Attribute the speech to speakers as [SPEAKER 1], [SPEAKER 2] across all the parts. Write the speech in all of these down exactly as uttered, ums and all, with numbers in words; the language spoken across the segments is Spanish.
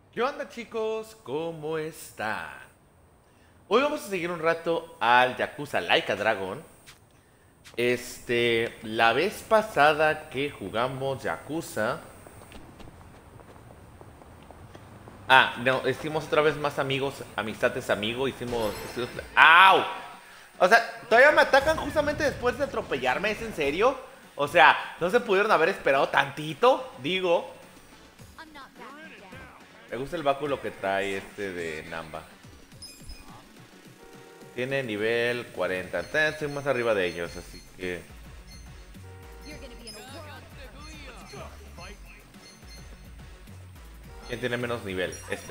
[SPEAKER 1] ¿Qué onda, chicos? ¿Cómo están? Hoy vamos a seguir un rato al Yakuza Like a Dragon. Este, la vez pasada que jugamos Yakuza. Ah, no, hicimos otra vez más amigos, amistades amigo, hicimos. hicimos- ¡Au! O sea, todavía me atacan justamente después de atropellarme, ¿es en serio? O sea, ¿no se pudieron haber esperado tantito? Digo, me gusta el báculo que trae este de Namba. Tiene nivel cuarenta. Eh, Estoy más arriba de ellos, así que... ¿Quién tiene menos nivel? Este.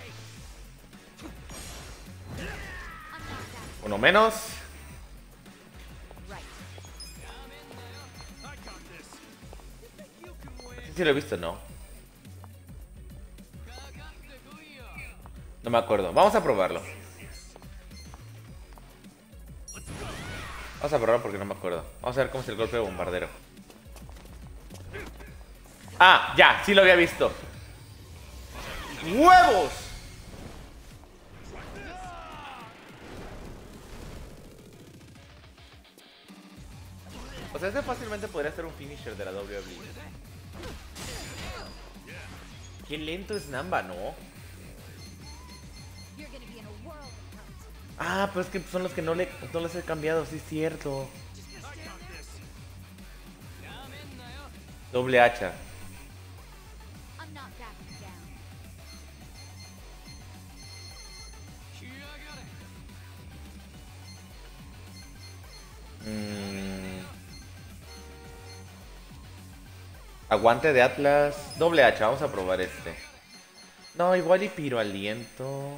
[SPEAKER 1] Uno menos. Sí, sí lo he visto, ¿no? No me acuerdo. Vamos a probarlo. Vamos a probarlo porque no me acuerdo. Vamos a ver cómo es el golpe de bombardero. Ah, ya, sí lo había visto. ¡Huevos! O sea, ese fácilmente podría ser un finisher de la W W E. Qué lento es Namba, ¿no? Ah, pues es que son los que no, le, no les he cambiado, sí es cierto. Doble hacha. Mm, aguante de Atlas. Doble hacha, vamos a probar este. No, igual y piro aliento.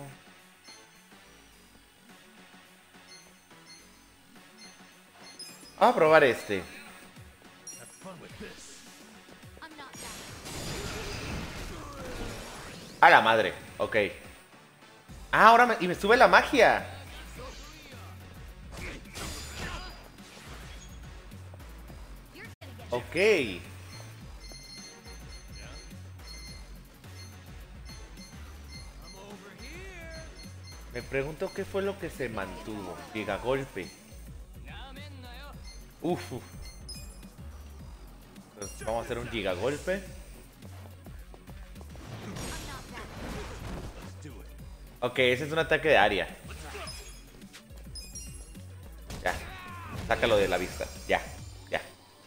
[SPEAKER 1] Vamos a probar este. A la madre, ok. Ah, ahora me, y me sube la magia. Ok. Me pregunto qué fue lo que se mantuvo. Gigagolpe. Uf, uf. Entonces, vamos a hacer un gigagolpe. Ok, ese es un ataque de área. Ya. Sácalo de la vista. Ya, ya.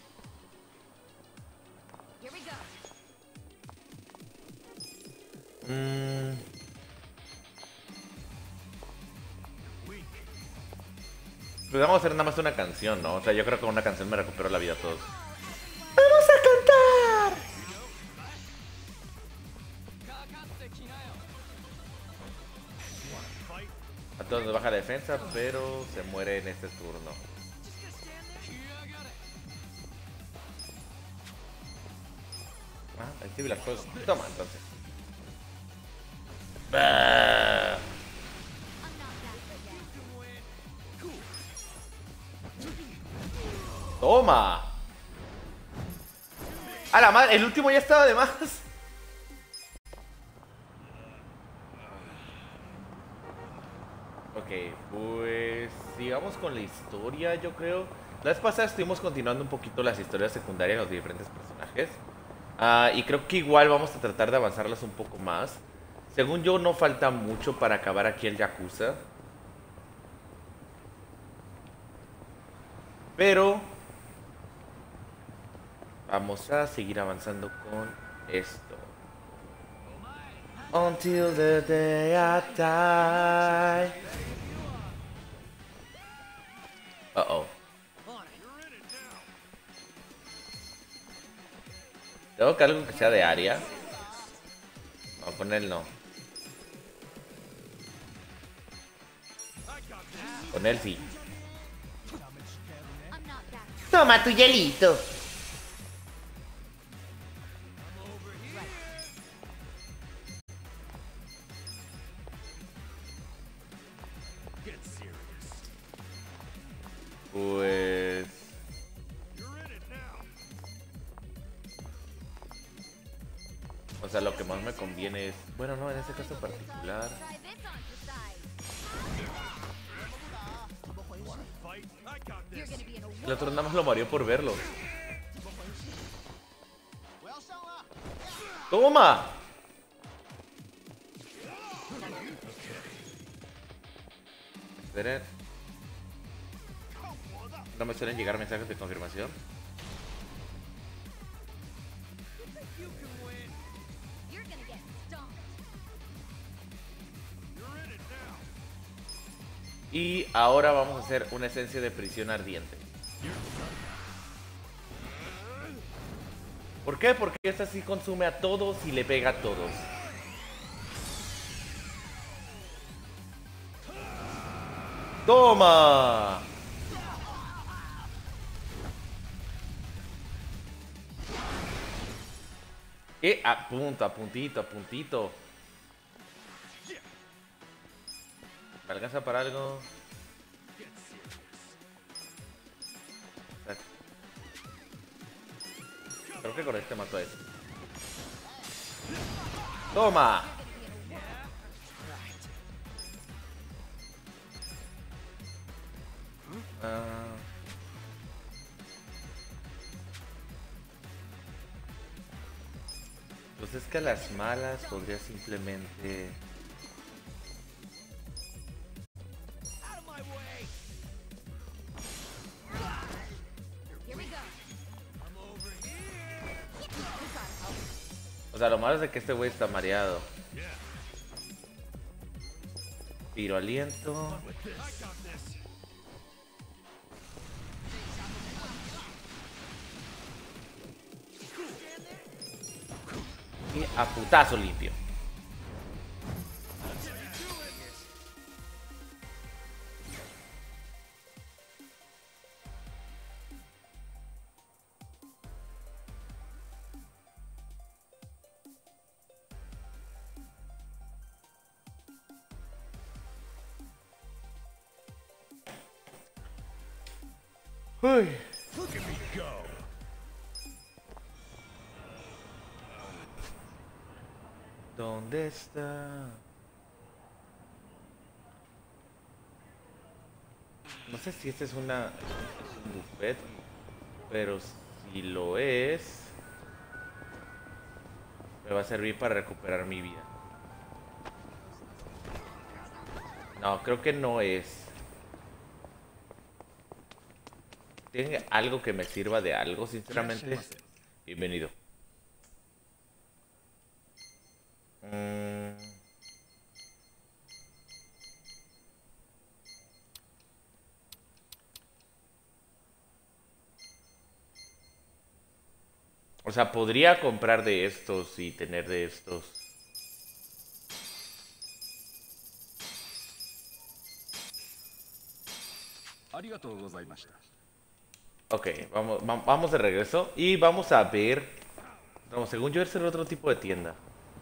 [SPEAKER 1] Mm, pues vamos a hacer nada más una canción, ¿no? O sea, yo creo que con una canción me recupero la vida a todos. ¡Vamos a cantar! A todos nos baja la defensa, pero se muere en este turno. Ah, ahí sí vi las cosas. Toma, entonces. Bah. Toma. A la madre, el último ya estaba de más. Ok, pues sigamos con la historia, yo creo. La vez pasada estuvimos continuando un poquito las historias secundarias de los diferentes personajes. Ah, y creo que igual vamos a tratar de avanzarlas un poco más. Según yo, no falta mucho para acabar aquí el Yakuza. Pero vamos a seguir avanzando con esto. Until the day I die. Uh oh. Tengo que algo que sea de área. No, con él no. Con él sí. Toma tu hielito. Pues... O O sea, lo que más me conviene es... Bueno, no, en este caso en particular... El otro nada más lo mareó por verlo. ¡Toma! Esperen. No me suelen llegar mensajes de confirmación. Y ahora vamos a hacer una esencia de prisión ardiente. ¿Por qué? Porque esta sí consume a todos y le pega a todos. ¡Toma! Eh, a punto, a puntito, a puntito. ¿Me alcanza para algo? Creo que con este mato a este. ¡Toma! Ah. Pues es que a las malas podría simplemente... O sea, lo malo es de que este güey está mareado. Tiro aliento. Y a putazo limpio. Uy. ¿Dónde está? No sé si este es una es un buffet, pero si lo es, me va a servir para recuperar mi vida. No, creo que no es. ¿Tiene algo que me sirva de algo, sinceramente? Bienvenido. Mm. O sea, podría comprar de estos y tener de estos. Ok, vamos, va- vamos de regreso y vamos a ver. No, según yo, es el otro tipo de tienda.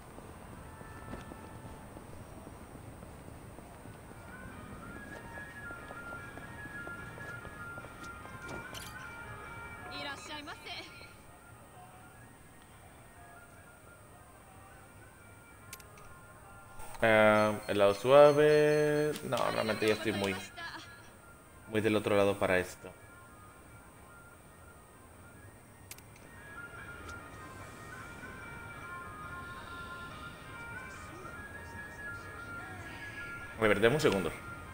[SPEAKER 1] Eh, helado suave. No, realmente ya estoy muy, muy del otro lado para esto. A ver, dame un segundo.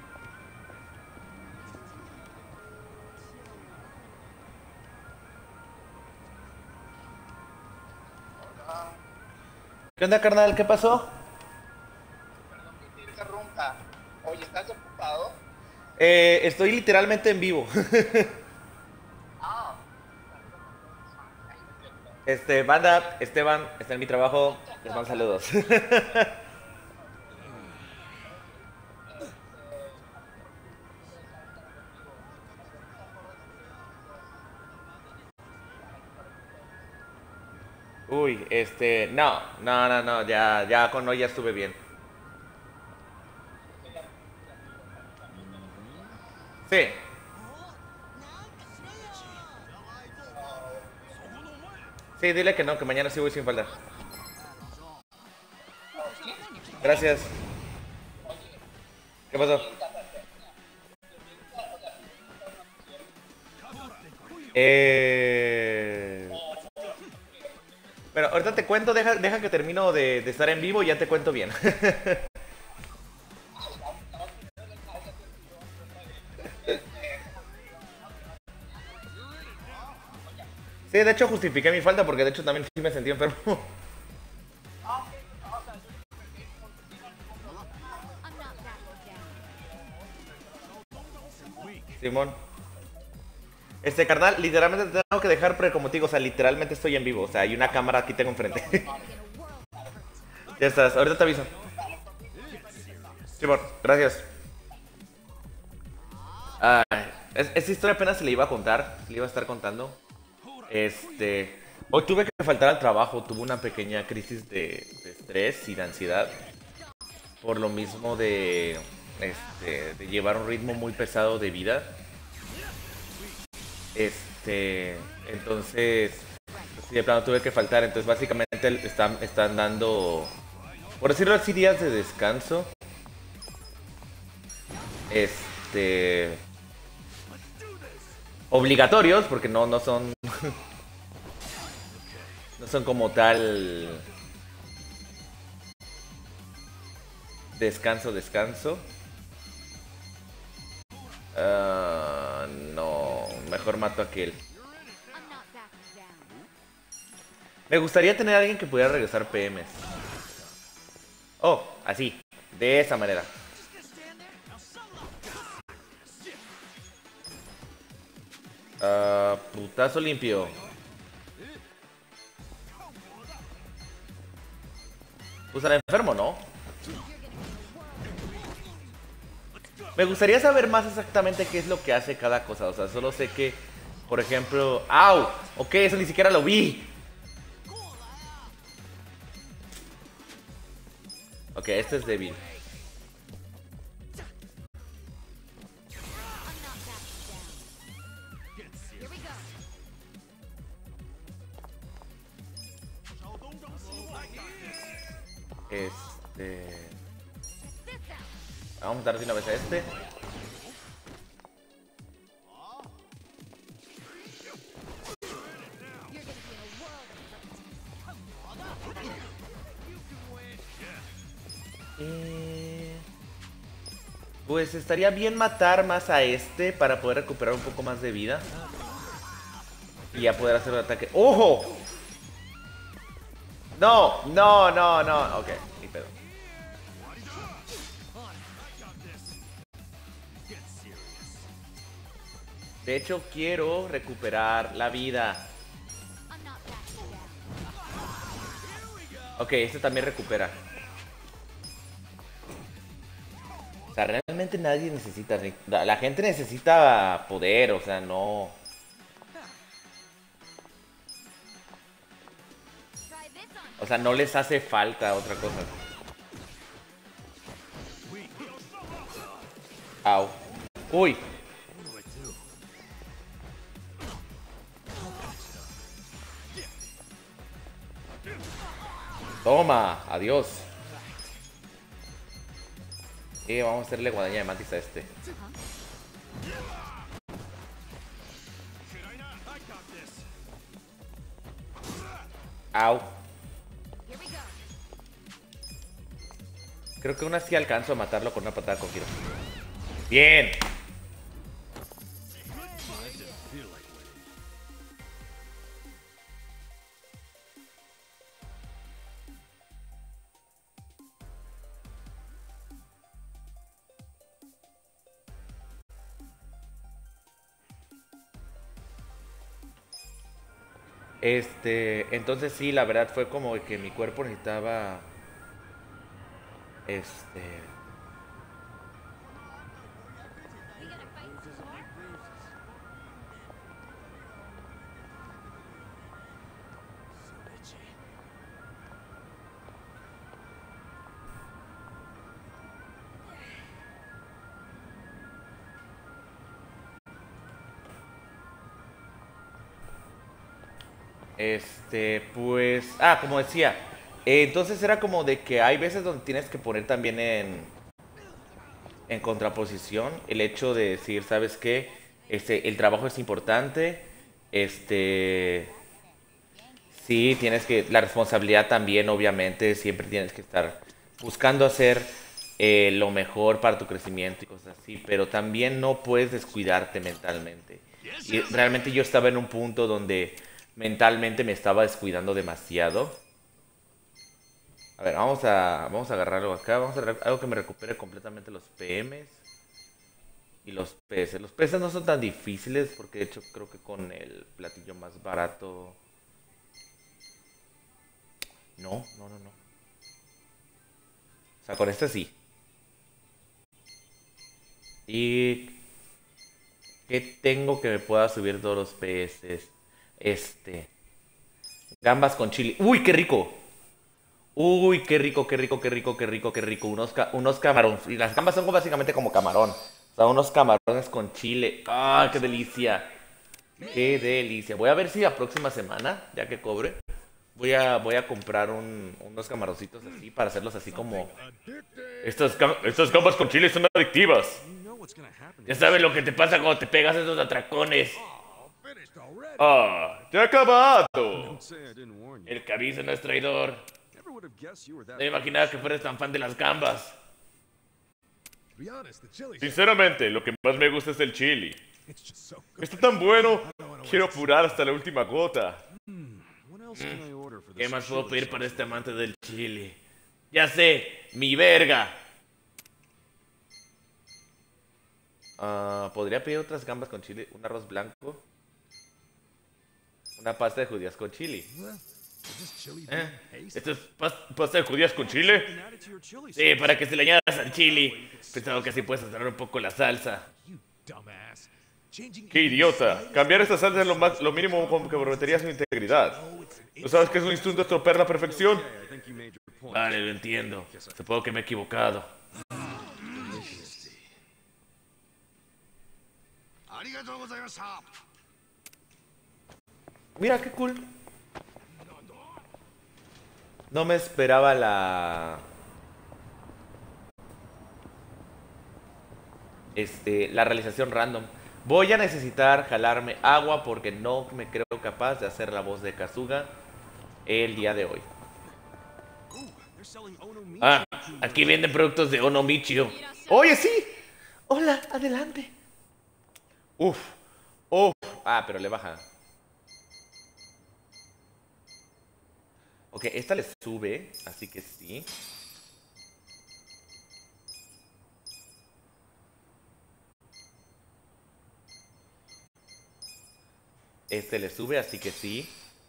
[SPEAKER 1] ¿Qué onda, carnal? ¿Qué pasó?
[SPEAKER 2] Perdón que te interrumpa. Oye, ¿estás ocupado?
[SPEAKER 1] Eh, estoy literalmente en vivo.
[SPEAKER 2] Ah,
[SPEAKER 1] Este, banda, Esteban, está en mi trabajo. Les mando saludos. Uy, este, no, no, no, no, ya, ya con hoy ya estuve bien. Sí, sí, dile que no, que mañana sí voy sin falta. Gracias. ¿Qué pasó? Eh... Bueno, ahorita te cuento, deja, deja que termino de, de estar en vivo y ya te cuento bien. Sí, de hecho justifiqué mi falta porque de hecho también sí me sentí enfermo. Simón. Este, carnal, literalmente te tengo que dejar, pero como te digo, o sea, literalmente estoy en vivo. O sea, hay una cámara aquí tengo enfrente. Ya estás, ahorita te aviso. Simón, gracias. Ah, es- esta historia apenas se le iba a contar, se le iba a estar contando. Este, hoy tuve que faltar al trabajo, tuve una pequeña crisis de, de estrés y de ansiedad. Por lo mismo de, este, de llevar un ritmo muy pesado de vida. Este, entonces, sí, de plano tuve que faltar. Entonces, básicamente están, están dando, por decirlo así, días de descanso. Este, obligatorios, porque no, no son, no son como tal descanso, descanso. Ah, no, mejor mato a aquel. Me gustaría tener a alguien que pudiera regresar P Ms. Oh, así, de esa manera. Ah, putazo limpio. Pues al enfermo, ¿no? Me gustaría saber más exactamente qué es lo que hace cada cosa. O sea, solo sé que, por ejemplo... ¡Au! Ok, eso ni siquiera lo vi. Ok, este es débil. Este... Vamos a dar de una vez a este. Eh, Pues estaría bien matar más a este para poder recuperar un poco más de vida. Y ya poder hacer un ataque. ¡Ojo! No, no, no, no. Ok, ni pedo. De hecho, quiero recuperar la vida. Ok, este también recupera. O sea, realmente nadie necesita... La la gente necesita poder, o sea, no... O sea, no les hace falta otra cosa. Au. Uy. Toma, adiós. Y vamos a hacerle guadaña de mantis a este. Au. Creo que aún así alcanzo a matarlo con una patada con giro. Bien. Este, entonces sí, la verdad fue como que mi cuerpo necesitaba, este, este, pues, ah, como decía, Eh, entonces era como de que hay veces donde tienes que poner también en, en contraposición el hecho de decir, ¿sabes qué? Este, el trabajo es importante, este, sí, tienes que, la responsabilidad también, obviamente, siempre tienes que estar buscando hacer eh, lo mejor para tu crecimiento y cosas así, pero también no puedes descuidarte mentalmente. Y realmente yo estaba en un punto donde mentalmente me estaba descuidando demasiado. A ver, vamos a, vamos a agarrar algo acá, vamos a agarrar algo que me recupere completamente los P Ms y los peces. Los peces no son tan difíciles porque de hecho creo que con el platillo más barato... No, no, no, no. O sea, con este sí. ¿Y qué tengo que me pueda subir todos los peces? Este. Gambas con chile. ¡Uy, qué rico! Uy, qué rico, qué rico, qué rico, qué rico, qué rico. Unos, ca unos camarones. Y las gambas son básicamente como camarón. O sea, unos camarones con chile. ¡Ah, qué delicia! ¡Qué delicia! Voy a ver si la próxima semana, ya que cobre, voy a, voy a comprar un, unos camaroncitos así para hacerlos así como... Estas, estas gambas con chile son adictivas. Ya sabes lo que te pasa cuando te pegas esos atracones. ¡Ah! ¡Te ha acabado! El que avisa no es traidor. No me imaginaba que fueras tan fan de las gambas. Sinceramente, lo que más me gusta es el chili. Está tan bueno, quiero apurar hasta la última gota. Mm. ¿Qué más puedo pedir para este amante del chili? Ya sé, mi verga. Uh, Podría pedir otras gambas con chili, un arroz blanco, una pasta de judías con chili. ¿Eh? ¿Esto es pas pasta de judías con chile? Sí, para que se le añadas al chili. Pensaba que así puedes alterar un poco la salsa. ¡Qué idiota! Cambiar esta salsa es lo, más, lo mínimo que comprometería su integridad. ¿No sabes que es un instinto estropear la perfección? Vale, lo entiendo. Supongo que me he equivocado. Mira, qué cool. No me esperaba la... Este, la realización random. Voy a necesitar jalarme agua porque no me creo capaz de hacer la voz de Kasuga el día de hoy. Ah, aquí venden productos de Onomichio. Oye, sí. Hola, adelante. Uf, uf. Ah, pero le baja. Ok, esta le sube, así que sí. Este le sube, así que sí.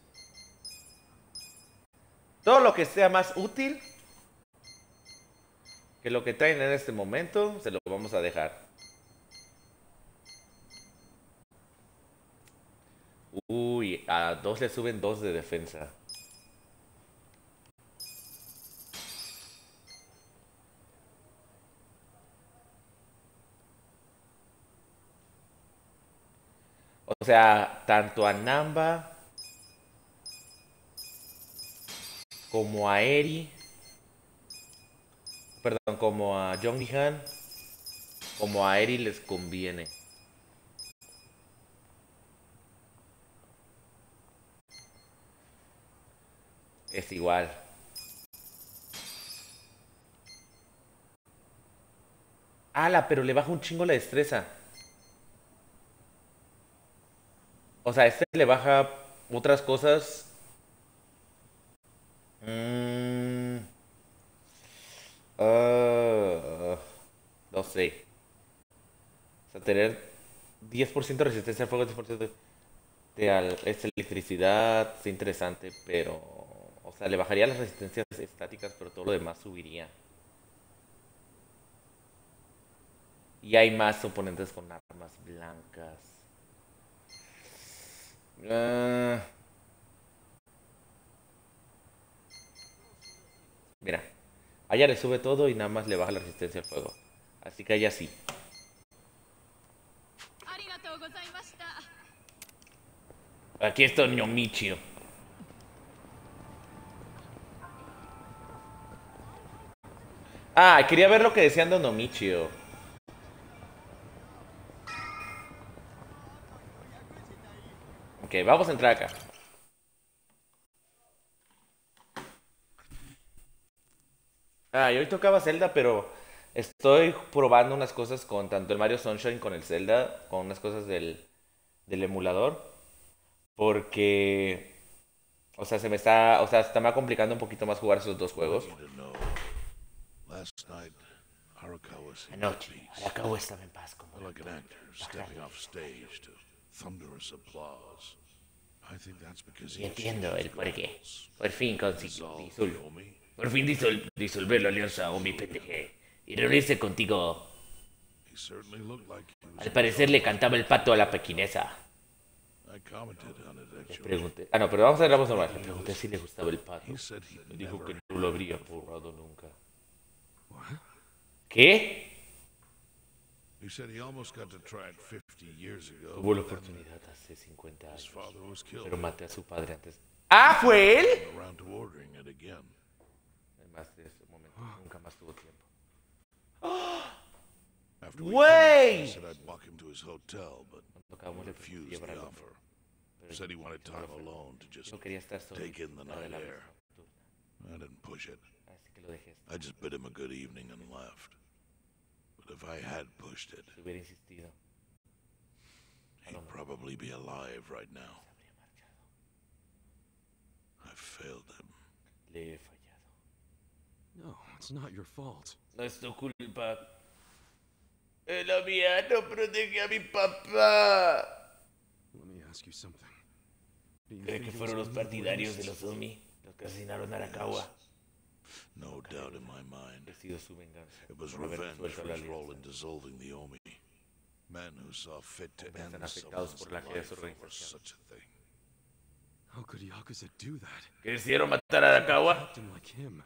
[SPEAKER 1] Todo lo que sea más útil que lo que traen en este momento, se lo vamos a dejar. Uy, a dos le suben dos de defensa. O sea, tanto a Namba como a Eri, perdón, como a Jonghyun, como a Eri les conviene. Es igual. Ala, pero le baja un chingo la destreza. O sea, este le baja otras cosas. Mmm... Uh, no sé. O sea, tener diez por ciento de resistencia al fuego, diez por ciento de al, es electricidad, es interesante, pero... O sea, le bajaría las resistencias estáticas, pero todo lo demás subiría. Y hay más oponentes con armas blancas. Uh, mira, a ella le sube todo y nada más le baja la resistencia al fuego. Así que a ella sí. Aquí está Onomichio. Ah, quería ver lo que decían de Onomichio. Ok, vamos a entrar acá. Ah, yo hoy tocaba Zelda, pero estoy probando unas cosas con tanto el Mario Sunshine con el Zelda, con unas cosas del, del emulador, porque, o sea, se me está, o sea, se me está complicando un poquito más jugar esos dos
[SPEAKER 3] I want
[SPEAKER 1] juegos.
[SPEAKER 3] you to know, last night, Arakawa seemed at
[SPEAKER 1] Anoche,
[SPEAKER 3] peace,
[SPEAKER 1] Arakawa estaba en paz como
[SPEAKER 3] like an
[SPEAKER 1] actor.
[SPEAKER 3] actor stepping off stage to thunderous applause. I think that's because
[SPEAKER 1] Y
[SPEAKER 3] he
[SPEAKER 1] entiendo
[SPEAKER 3] achieved
[SPEAKER 1] el
[SPEAKER 3] his
[SPEAKER 1] porqué.
[SPEAKER 3] goals.
[SPEAKER 1] Por fin consiguió
[SPEAKER 3] Dissolve
[SPEAKER 1] disol-
[SPEAKER 3] Yomi,
[SPEAKER 1] por fin disol- disolver la alianza Omi P T G y reunirse contigo.
[SPEAKER 3] he certainly looked like he was
[SPEAKER 1] Al parecer le cantaba el pato a la pequinesa.
[SPEAKER 3] I commented on it
[SPEAKER 1] Le
[SPEAKER 3] actually.
[SPEAKER 1] pregunté. Ah, no, pero vamos a ver la voz normal. Le pregunté si le gustaba el pato.
[SPEAKER 3] He said he'd
[SPEAKER 1] Me dijo que
[SPEAKER 3] never
[SPEAKER 1] no lo habría borrado nunca.
[SPEAKER 3] What?
[SPEAKER 1] ¿Qué?
[SPEAKER 3] He said he almost got to try it fifty years ago.
[SPEAKER 1] Tuvo la
[SPEAKER 3] but then
[SPEAKER 1] oportunidad hace cincuenta
[SPEAKER 3] his
[SPEAKER 1] años,
[SPEAKER 3] father was killed.
[SPEAKER 1] pero maté a su padre antes. ¡Ah, fue él!
[SPEAKER 3] Went around to ordering it again.
[SPEAKER 1] Además de ese momento, nunca más tuvo tiempo.
[SPEAKER 3] After we
[SPEAKER 1] Way!
[SPEAKER 3] finished, he said I'd walk him to his hotel, but
[SPEAKER 1] Cuando acabamos
[SPEAKER 3] he
[SPEAKER 1] le propuse
[SPEAKER 3] refused
[SPEAKER 1] llevar
[SPEAKER 3] the
[SPEAKER 1] algo.
[SPEAKER 3] offer.
[SPEAKER 1] Pero
[SPEAKER 3] Said he wanted
[SPEAKER 1] no
[SPEAKER 3] time
[SPEAKER 1] lo ofrecí.
[SPEAKER 3] alone to just
[SPEAKER 1] Yo quería estar solo y
[SPEAKER 3] take in the
[SPEAKER 1] disfrutar de
[SPEAKER 3] night
[SPEAKER 1] la
[SPEAKER 3] air.
[SPEAKER 1] brisa nocturna.
[SPEAKER 3] I didn't push it.
[SPEAKER 1] Así que lo dejé estar.
[SPEAKER 3] I just bid him a good evening and left. But if I had pushed it,
[SPEAKER 1] Si hubiera insistido,
[SPEAKER 3] he'd probably be alive right now.
[SPEAKER 1] se habría marchado.
[SPEAKER 3] I failed him.
[SPEAKER 1] Le he fallado.
[SPEAKER 4] No, it's not your fault.
[SPEAKER 1] No es tu culpa. Es la mía, no protege a mi papá.
[SPEAKER 4] Let me ask you something. Do you
[SPEAKER 1] ¿Cree
[SPEAKER 4] think
[SPEAKER 1] que
[SPEAKER 4] it
[SPEAKER 1] fueron
[SPEAKER 4] was
[SPEAKER 1] los
[SPEAKER 4] only the
[SPEAKER 1] partidarios de
[SPEAKER 4] loyalists?
[SPEAKER 1] los Omi los que asesinaron a Arakawa?
[SPEAKER 3] No doubt in my mind.
[SPEAKER 1] He sido su venganza
[SPEAKER 3] It was
[SPEAKER 1] por haber
[SPEAKER 3] revenge
[SPEAKER 1] resuelto
[SPEAKER 3] for
[SPEAKER 1] la
[SPEAKER 3] his role in
[SPEAKER 1] alianza.
[SPEAKER 3] dissolving the Omi. Men who saw fit to
[SPEAKER 1] Hombres
[SPEAKER 3] end
[SPEAKER 1] tan afectados
[SPEAKER 3] someone's
[SPEAKER 1] por la caída de
[SPEAKER 3] life
[SPEAKER 1] su
[SPEAKER 3] over
[SPEAKER 1] organización.
[SPEAKER 3] such a thing.
[SPEAKER 4] How could Yakuza do that?
[SPEAKER 1] ¿Quisieron matar a Arakawa?
[SPEAKER 4] Acting like him.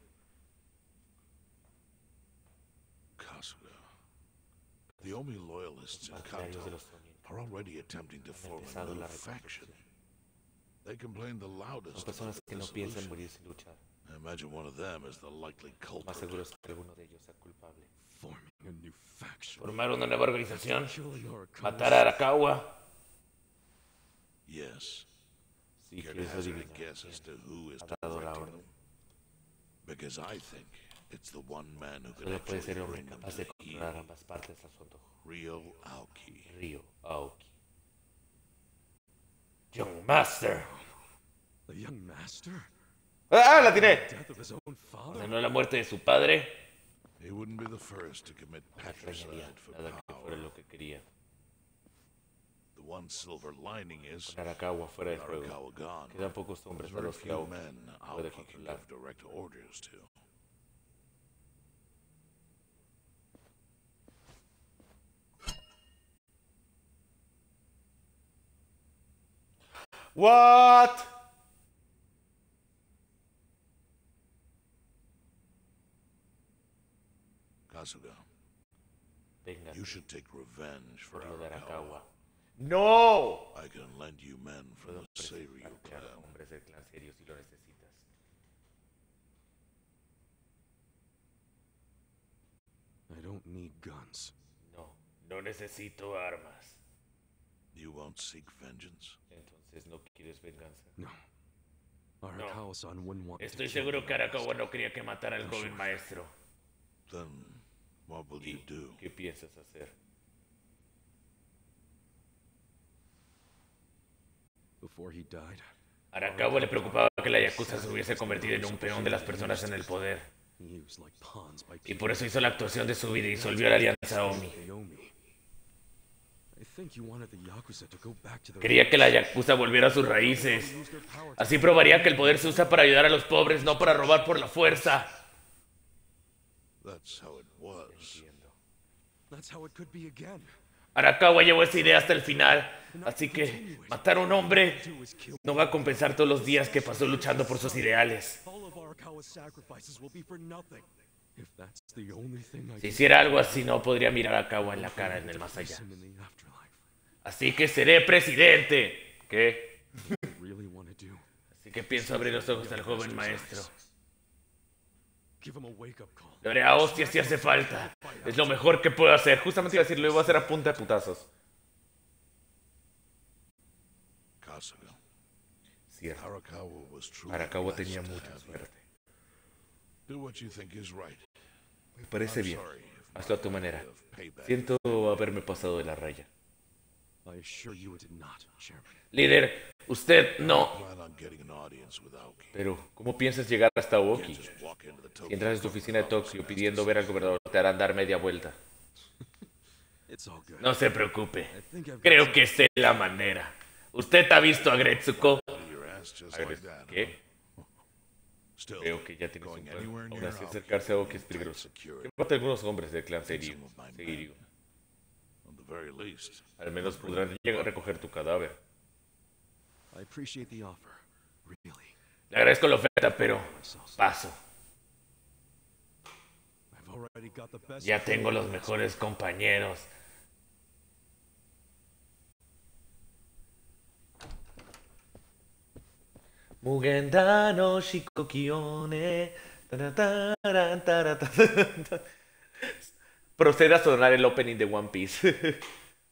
[SPEAKER 3] Kasuga. The Omi loyalists in
[SPEAKER 1] Partidarios de
[SPEAKER 3] Kanto
[SPEAKER 1] los Omi
[SPEAKER 3] are already attempting to form a
[SPEAKER 1] empezado
[SPEAKER 3] new
[SPEAKER 1] la
[SPEAKER 3] faction.
[SPEAKER 1] reconstrucción.
[SPEAKER 3] They complain the
[SPEAKER 1] Son
[SPEAKER 3] loudest about
[SPEAKER 1] personas
[SPEAKER 3] the
[SPEAKER 1] que no piensan
[SPEAKER 3] dissolution.
[SPEAKER 1] morir sin luchar.
[SPEAKER 3] I imagine one of them is the likely
[SPEAKER 1] Más seguro
[SPEAKER 3] culprit.
[SPEAKER 1] es que alguno de ellos sea culpable.
[SPEAKER 4] Forming a new faction.
[SPEAKER 1] Formar una nueva organización.
[SPEAKER 4] Killing Arakawa.
[SPEAKER 1] Matar a Arakawa.
[SPEAKER 3] Yes.
[SPEAKER 1] Si
[SPEAKER 3] Care to
[SPEAKER 1] quieres
[SPEAKER 3] hazard a
[SPEAKER 1] adivinar
[SPEAKER 3] guess as
[SPEAKER 1] quién
[SPEAKER 3] to who is
[SPEAKER 1] ha dado la
[SPEAKER 3] directing
[SPEAKER 1] orden.
[SPEAKER 3] them? Because I think it's the one man who can
[SPEAKER 1] Solo puede
[SPEAKER 3] actually
[SPEAKER 1] ser el hombre
[SPEAKER 3] bring them
[SPEAKER 1] capaz
[SPEAKER 3] to
[SPEAKER 1] de
[SPEAKER 3] the
[SPEAKER 1] controlar
[SPEAKER 3] heel.
[SPEAKER 1] ambas partes a su antojo.
[SPEAKER 3] Ryo Aoki.
[SPEAKER 1] Ryo Aoki. Young Master.
[SPEAKER 4] The young master?
[SPEAKER 1] ¡Ah, la tiene!
[SPEAKER 4] Death of his own father?
[SPEAKER 1] Ordenó la muerte de su padre.
[SPEAKER 3] He wouldn't be the first to commit
[SPEAKER 1] No me extrañaría
[SPEAKER 3] patricide for
[SPEAKER 1] nada que fuera
[SPEAKER 3] power.
[SPEAKER 1] lo que quería.
[SPEAKER 3] The one silver lining is,
[SPEAKER 1] Con Arakawa fuera del juego,
[SPEAKER 3] Arakawa gone,
[SPEAKER 1] quedan pocos hombres
[SPEAKER 3] there's
[SPEAKER 1] a
[SPEAKER 3] very
[SPEAKER 1] los que
[SPEAKER 3] few
[SPEAKER 1] Aoki
[SPEAKER 3] men
[SPEAKER 1] puede
[SPEAKER 3] Aoki can
[SPEAKER 1] controlar.
[SPEAKER 3] give direct orders to.
[SPEAKER 1] What?
[SPEAKER 3] Kasuga,
[SPEAKER 1] Venga,
[SPEAKER 3] you should take revenge for
[SPEAKER 1] por lo de
[SPEAKER 3] Arakawa.
[SPEAKER 1] Arakawa. ¡No!
[SPEAKER 3] I can lend you men from
[SPEAKER 1] Puedo
[SPEAKER 3] the Seiryu
[SPEAKER 1] prestarte a
[SPEAKER 3] clan.
[SPEAKER 1] hombres del clan serio si lo necesitas.
[SPEAKER 4] I don't need guns.
[SPEAKER 1] No, no necesito armas.
[SPEAKER 3] You won't seek vengeance.
[SPEAKER 1] Entonces no quieres venganza.
[SPEAKER 4] No. Arakawa-san wouldn't want
[SPEAKER 1] Estoy
[SPEAKER 4] to kill
[SPEAKER 1] seguro
[SPEAKER 4] the
[SPEAKER 1] que
[SPEAKER 4] young
[SPEAKER 1] Arakawa
[SPEAKER 4] master.
[SPEAKER 1] no quería que matara al joven maestro.
[SPEAKER 3] Then, what will you
[SPEAKER 1] ¿Y
[SPEAKER 3] do?
[SPEAKER 1] qué piensas hacer?
[SPEAKER 4] Before he died,
[SPEAKER 1] Arakawa le preocupaba que la Yakuza se hubiese convertido en un peón de las personas en el poder.
[SPEAKER 4] used like pawns by
[SPEAKER 1] Y
[SPEAKER 4] people
[SPEAKER 1] por eso hizo la actuación de su vida y disolvió la alianza Omi.
[SPEAKER 4] like the Omi. I think you wanted the Yakuza to go back to their
[SPEAKER 1] Quería que la Yakuza volviera a sus raíces.
[SPEAKER 4] use their power to
[SPEAKER 1] Así probaría que el poder se usa para ayudar a los pobres, no para robar por la fuerza.
[SPEAKER 3] That's how it was.
[SPEAKER 4] That's how it could be again.
[SPEAKER 1] Arakawa llevó esa idea hasta el final. Así que matar a un hombre
[SPEAKER 4] Do is kill.
[SPEAKER 1] no va a compensar todos los días que pasó luchando por sus ideales.
[SPEAKER 4] All of Arakawa's sacrifices will be for nothing. If that's the only thing I
[SPEAKER 1] Si hiciera algo así, no podría mirar a Arakawa en la cara en el más allá.
[SPEAKER 4] him in the afterlife.
[SPEAKER 1] Así que seré presidente. ¿Qué?
[SPEAKER 4] I really want to do.
[SPEAKER 1] Así que pienso abrir los ojos al joven maestro.
[SPEAKER 4] Give him a wake-up call.
[SPEAKER 1] Le haré a hostia si hace falta. Es lo mejor que puedo hacer. Justamente iba a decir, lo iba a hacer a punta de putazos.
[SPEAKER 3] Kasuga,
[SPEAKER 1] Cierto.
[SPEAKER 3] Arakawa was truly
[SPEAKER 1] Arakawa
[SPEAKER 3] blessed
[SPEAKER 1] tenía
[SPEAKER 3] to
[SPEAKER 1] mucha
[SPEAKER 3] have you.
[SPEAKER 1] suerte.
[SPEAKER 3] Do what you think is right.
[SPEAKER 1] Me parece
[SPEAKER 3] I'm
[SPEAKER 1] bien.
[SPEAKER 3] sorry if
[SPEAKER 1] Hazlo a tu
[SPEAKER 3] my
[SPEAKER 1] manera.
[SPEAKER 3] idea of payback-
[SPEAKER 1] Siento haberme pasado de la raya.
[SPEAKER 4] I assure you it did not, Chairman.
[SPEAKER 1] Líder, usted no.
[SPEAKER 3] Plan on getting an audience with Aoki.
[SPEAKER 1] Pero, ¿cómo piensas llegar hasta
[SPEAKER 3] Can't
[SPEAKER 1] Aoki?
[SPEAKER 3] just walk into the
[SPEAKER 1] Si
[SPEAKER 3] Tokyo
[SPEAKER 1] entras en tu oficina de
[SPEAKER 3] Government
[SPEAKER 1] Tokio
[SPEAKER 3] office
[SPEAKER 1] pidiendo
[SPEAKER 3] and
[SPEAKER 1] ver al
[SPEAKER 3] ask
[SPEAKER 1] gobernador, te harán dar media vuelta.
[SPEAKER 4] It's all good.
[SPEAKER 1] No se preocupe.
[SPEAKER 4] I think I've got
[SPEAKER 1] Creo
[SPEAKER 4] some-
[SPEAKER 1] que sé la manera. ¿Usted ha visto a Gretsuko?
[SPEAKER 3] your ass just
[SPEAKER 1] A ver,
[SPEAKER 3] like that.
[SPEAKER 1] ¿qué?
[SPEAKER 3] Still,
[SPEAKER 1] Creo que ya tienes un
[SPEAKER 3] going
[SPEAKER 1] plan.
[SPEAKER 3] anywhere
[SPEAKER 1] Aún
[SPEAKER 3] near
[SPEAKER 1] así,
[SPEAKER 3] Aoki
[SPEAKER 1] acercarse a Aoki es
[SPEAKER 3] will
[SPEAKER 1] peligroso.
[SPEAKER 3] take security.
[SPEAKER 1] Que mate a algunos hombres del clan Seiryu. Seiryu.
[SPEAKER 3] At the very least,
[SPEAKER 1] Al menos podrán llegar a recoger tu cadáver.
[SPEAKER 4] I appreciate the offer. Really.
[SPEAKER 1] Le agradezco la oferta, pero paso.
[SPEAKER 4] I've already got the best
[SPEAKER 1] Ya tengo los mejores compañeros. Mugenda no Shikokione. Tarataran, taratatan. Procede a sonar el opening de One Piece.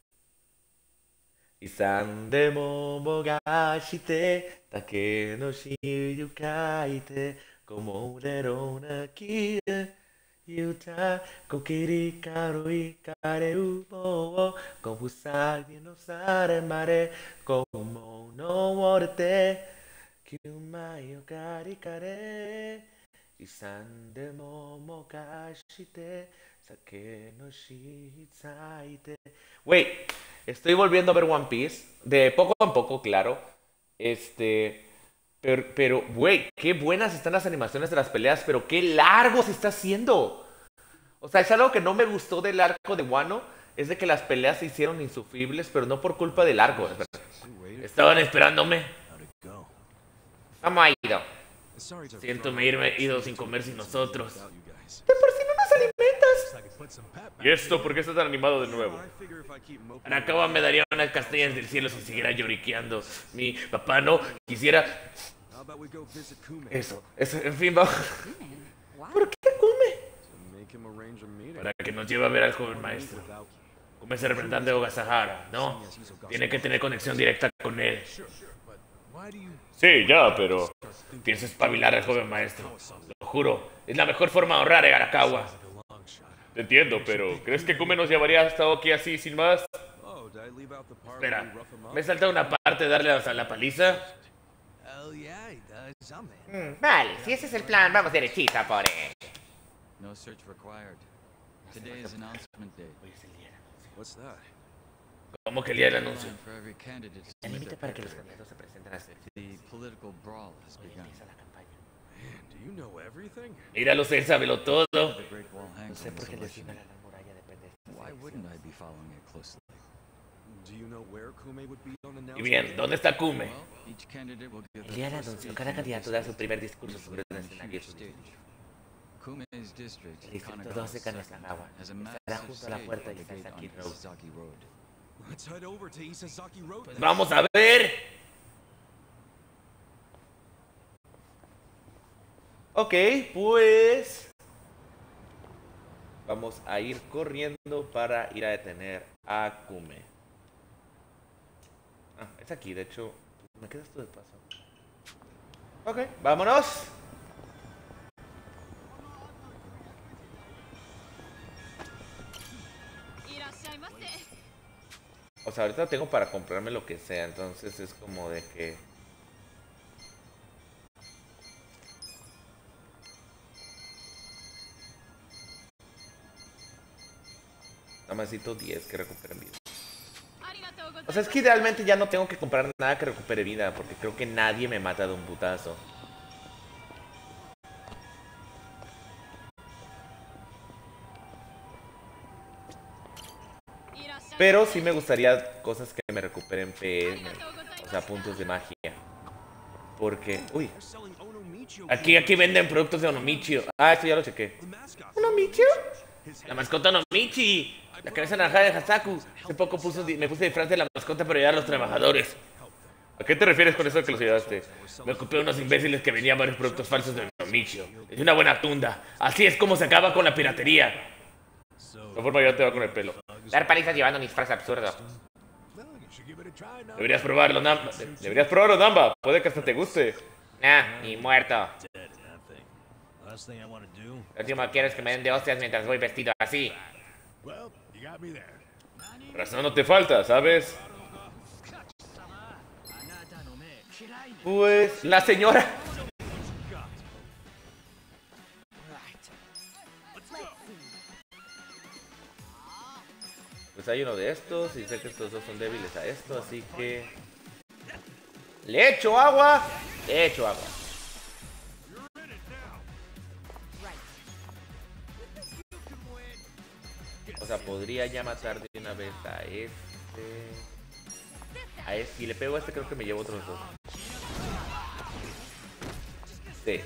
[SPEAKER 1] Isan de momo ga shite take no shiyu kaite como urero na kie yuta kokiri karui kareu mo con usagi no sare mare como no worte kyumai o kari kare isan de momo ga shite sake no shitsaite. Wait, estoy volviendo a ver One Piece, de poco a poco, claro. Este, pero, pero, güey, qué buenas están las animaciones de las peleas, pero qué largo se está haciendo. O sea, es algo que no me gustó del arco de Wano, es de que las peleas se hicieron insufribles, pero no por culpa del arco. Estaban esperándome. ¿Cómo ha ido?
[SPEAKER 4] Sorry to
[SPEAKER 1] Siento me irme ido sin comer sin nosotros.
[SPEAKER 4] without you guys.
[SPEAKER 1] De por si no nos alimentas.
[SPEAKER 4] I could put some pep back
[SPEAKER 1] ¿Y esto por qué está tan animado de
[SPEAKER 4] in.
[SPEAKER 1] nuevo?
[SPEAKER 4] I figure if I keep moping
[SPEAKER 1] Arakawa me daría unas castañas del cielo si siguiera lloriqueando. Mi papá no quisiera
[SPEAKER 4] How about we go visit Kume?
[SPEAKER 1] eso. eso en fin, vamos.
[SPEAKER 5] What?
[SPEAKER 1] ¿Por qué come?
[SPEAKER 4] To make him arrange a meeting.
[SPEAKER 1] Para que nos lleve a ver al joven maestro.
[SPEAKER 4] With Aoki.
[SPEAKER 1] Como es el representante de Ogasahara, ¿no? Tiene que tener conexión directa con él.
[SPEAKER 4] But why do you
[SPEAKER 1] Sí, ya, pero piensa espabilar al joven maestro. Lo juro, es la mejor forma de ahorrar a Arakawa.
[SPEAKER 4] like a long shot?
[SPEAKER 1] Te entiendo, pero ¿crees que Kume nos llevaría hasta aquí así sin más?
[SPEAKER 4] Oh, did I leave out the part
[SPEAKER 1] Espera,
[SPEAKER 4] where we rough him up?
[SPEAKER 1] ¿me he saltado una parte de darle a la paliza?
[SPEAKER 6] Hell yeah, he does something.
[SPEAKER 5] Mm, vale, si ese es el plan, vamos derechita por él.
[SPEAKER 6] No search required. Today is announcement day.
[SPEAKER 4] What's that?
[SPEAKER 1] ¿Cómo que el día del anuncio?
[SPEAKER 6] Time for every candidate to
[SPEAKER 5] El
[SPEAKER 6] submit
[SPEAKER 5] límite
[SPEAKER 6] their
[SPEAKER 5] para que los
[SPEAKER 6] paperwork.
[SPEAKER 5] candidatos se presenten a hacer.
[SPEAKER 6] The political brawl has
[SPEAKER 5] Hoy
[SPEAKER 6] begun.
[SPEAKER 5] empieza la campaña.
[SPEAKER 4] Man, do you know everything?
[SPEAKER 1] Míralo, él sábelo todo.
[SPEAKER 6] The Great Wall
[SPEAKER 5] No
[SPEAKER 6] hangs
[SPEAKER 5] sé
[SPEAKER 6] on
[SPEAKER 5] por
[SPEAKER 6] this
[SPEAKER 5] qué el
[SPEAKER 6] election.
[SPEAKER 5] destino de la gran muralla depende de estas
[SPEAKER 6] Why wouldn't I
[SPEAKER 5] elecciones.
[SPEAKER 6] be following it closely?
[SPEAKER 4] Do you know where Kume would be on
[SPEAKER 1] Y
[SPEAKER 4] announcement?
[SPEAKER 1] bien, ¿dónde está Kume?
[SPEAKER 6] Well, each candidate will give
[SPEAKER 5] El día del
[SPEAKER 6] their first
[SPEAKER 5] anuncio,
[SPEAKER 6] speech
[SPEAKER 5] cada
[SPEAKER 6] in the
[SPEAKER 5] candidato da su
[SPEAKER 6] district
[SPEAKER 5] primer discurso sobre un
[SPEAKER 6] on a
[SPEAKER 5] escenario
[SPEAKER 6] huge
[SPEAKER 5] turístico.
[SPEAKER 6] stage. Kume's district,
[SPEAKER 5] El distrito
[SPEAKER 6] Kanagawa
[SPEAKER 5] dos de
[SPEAKER 6] Second,
[SPEAKER 5] Kanagawa
[SPEAKER 6] has a
[SPEAKER 5] estará
[SPEAKER 6] massive
[SPEAKER 5] junto a la
[SPEAKER 6] stage
[SPEAKER 5] puerta
[SPEAKER 6] at
[SPEAKER 5] de
[SPEAKER 6] the gate
[SPEAKER 5] Sasaki
[SPEAKER 6] on
[SPEAKER 5] Road.
[SPEAKER 6] Isazaki Road.
[SPEAKER 4] Let's head over to Isazaki Road.
[SPEAKER 1] Pues
[SPEAKER 4] then.
[SPEAKER 1] vamos a ver. Ok, pues vamos a ir corriendo para ir a detener a Kume. Ah, es aquí, de hecho. Me quedas tú de paso. Ok, vámonos. O sea, ahorita tengo para comprarme lo que sea, entonces es como de que... Nada más necesito diez que recuperen vida. O sea, es que idealmente ya no tengo que comprar nada que recupere vida, porque creo que nadie me mata de un putazo. Pero sí me gustaría cosas que me recuperen P M, o sea, puntos de magia. Porque, uy,
[SPEAKER 4] They're selling Onomichi
[SPEAKER 1] aquí, aquí venden productos de Onomichi. Ah, esto ya lo chequé.
[SPEAKER 4] The mascot.
[SPEAKER 1] ¿Onomichi? La mascota Onomichi. La cabeza naranja de Hasaku. Hace poco puso, di- me puse disfraz de la mascota para ayudar a los trabajadores. ¿A qué te refieres con eso de que los ayudaste? Me ocupé de unos imbéciles que vendían varios productos falsos de Michio. Es una buena tunda. Así es como se acaba con la piratería. De esta forma ya te va con el pelo.
[SPEAKER 5] Dar palizas llevando un disfraz absurdo.
[SPEAKER 1] Deberías probarlo, Namba. De- Deberías probarlo, Namba. Puede que hasta te guste.
[SPEAKER 5] Ah, y muerto.
[SPEAKER 6] Last thing I want to do.
[SPEAKER 5] Lo último que quiero es que me den de hostias mientras voy vestido así.
[SPEAKER 3] Well, you got me there.
[SPEAKER 1] Razón no te falta, ¿sabes? Pues la señora. Pues hay uno de estos y sé que estos dos son débiles a esto, así que... ¡Le echo agua! Le echo agua. O sea, podría ya matar de una vez a este... A este. Si le pego a este creo que me llevo otros dos. Sí.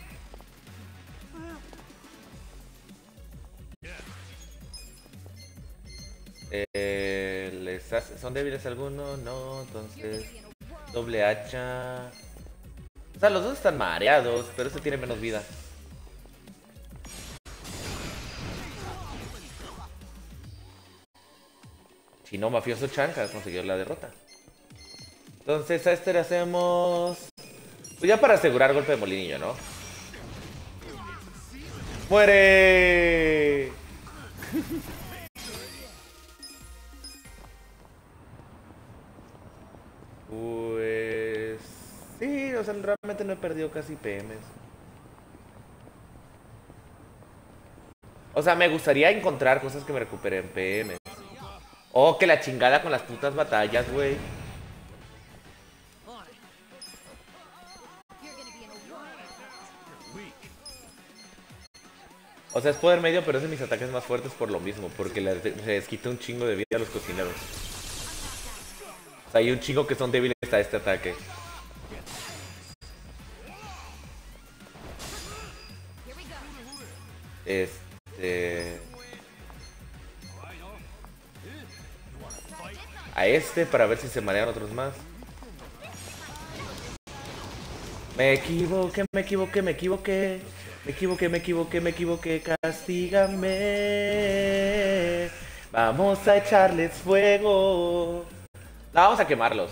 [SPEAKER 1] Eh, ¿les hace- ¿Son débiles algunos? No, entonces... Doble hacha... O sea, los dos están mareados, pero este tiene menos vida. Chino Mafioso Chanca consiguió la derrota. Entonces a este le hacemos... Pues ya para asegurar golpe de molinillo, ¿no? ¡Muere! Pues... Sí, o sea, realmente no he perdido casi P Ms. O sea, me gustaría encontrar cosas que me recuperen P Ms. Oh, que la chingada con las putas batallas, güey. O sea, es poder medio, pero es de mis ataques más fuertes por lo mismo. Porque les, les quita un chingo de vida a los cocineros. O sea, hay un chingo que son débiles a este ataque. Este... A este para ver si se marean otros más. Me equivoqué, me equivoqué, me equivoqué. Me equivoqué, me equivoqué, me equivoqué. Castígame. Vamos a echarles fuego. No, vamos a quemarlos.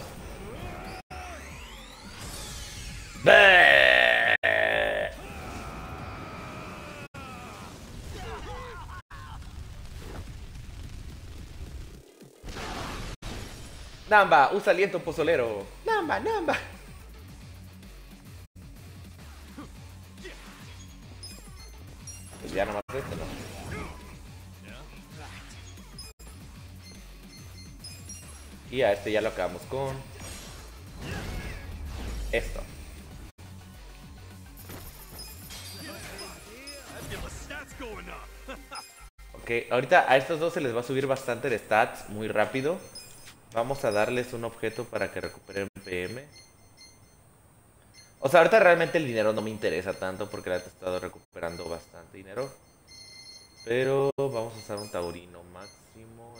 [SPEAKER 1] ¡Bé! Namba, usa aliento pozolero. Namba, Namba. Pues ya nomás este, ¿no? Y a este ya lo acabamos con esto. Ok, ahorita a estos dos se les va a subir bastante de stats muy rápido. Vamos a darles un objeto para que recuperen P M. O sea, ahorita realmente el dinero no me interesa tanto porque la he estado recuperando bastante dinero. Pero vamos a usar un taurino máximo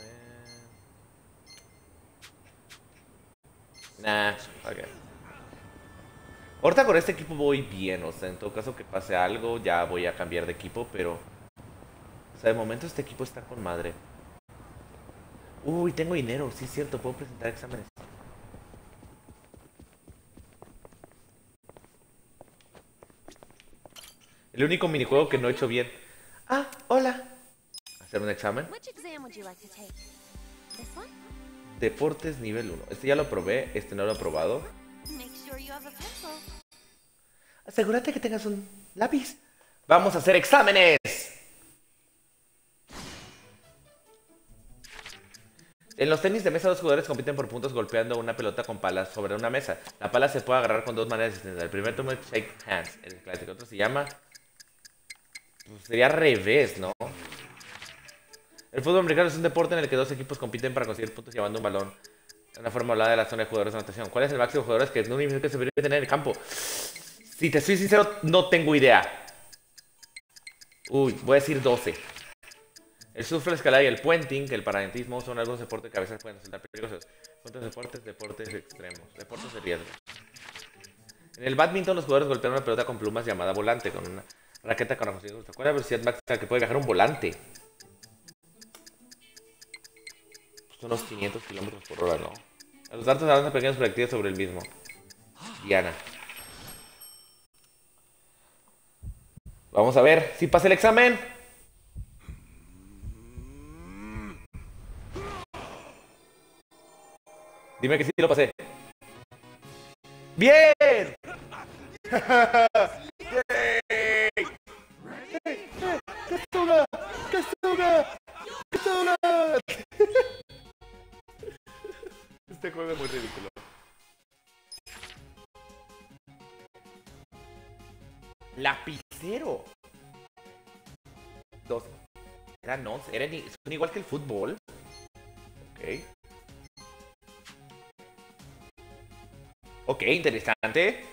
[SPEAKER 1] en... Nah, ok. Ahorita con este equipo voy bien, o sea, en todo caso que pase algo ya voy a cambiar de equipo, pero... O sea, de momento este equipo está con madre. Uy, tengo dinero, sí es cierto, puedo presentar exámenes. El único minijuego que no he hecho bien. Ah, hola. ¿Hacer un examen?
[SPEAKER 7] Which exam would you like to take? This one?
[SPEAKER 1] Deportes nivel uno. Este ya lo probé, este no lo he probado.
[SPEAKER 7] Make sure you have a pencil.
[SPEAKER 1] Asegúrate que tengas un lápiz. Vamos a hacer exámenes. En los tenis de mesa, dos jugadores compiten por puntos golpeando una pelota con palas sobre una mesa. La pala se puede agarrar con dos maneras distintas. El primer turno es shake hands, el clásico. Otro se llama... Pues sería revés, ¿no? El fútbol americano es un deporte en el que dos equipos compiten para conseguir puntos llevando un balón. Una forma hablada de la zona de jugadores de anotación. ¿Cuál es el máximo de jugadores que no que se debería tener en el campo? Si te soy sincero, no tengo idea. Uy, voy a decir doce. El surf, la escalada y el puenting, el paradentismo, son algunos deportes que a veces pueden resultar peligrosos. ¿Cuántos deportes? Deportes extremos. Deportes de riesgo. En el badminton los jugadores golpean una pelota con plumas llamada volante, con una raqueta con rojos. ¿Cuál es la velocidad máxima que puede viajar un volante? Son unos quinientos kilómetros por hora, ¿no? A los datos avanzan pequeños proyectiles sobre el mismo. Diana. Vamos a ver si pasa el examen. Dime que sí lo pasé. ¡Bien! ¡Kasuga! ¡Kasuga! ¡Kasuga! Este juego es muy ridículo. Lapicero. Dos. Eran once. Eran, son igual que el fútbol. Ok. Ok, interesante.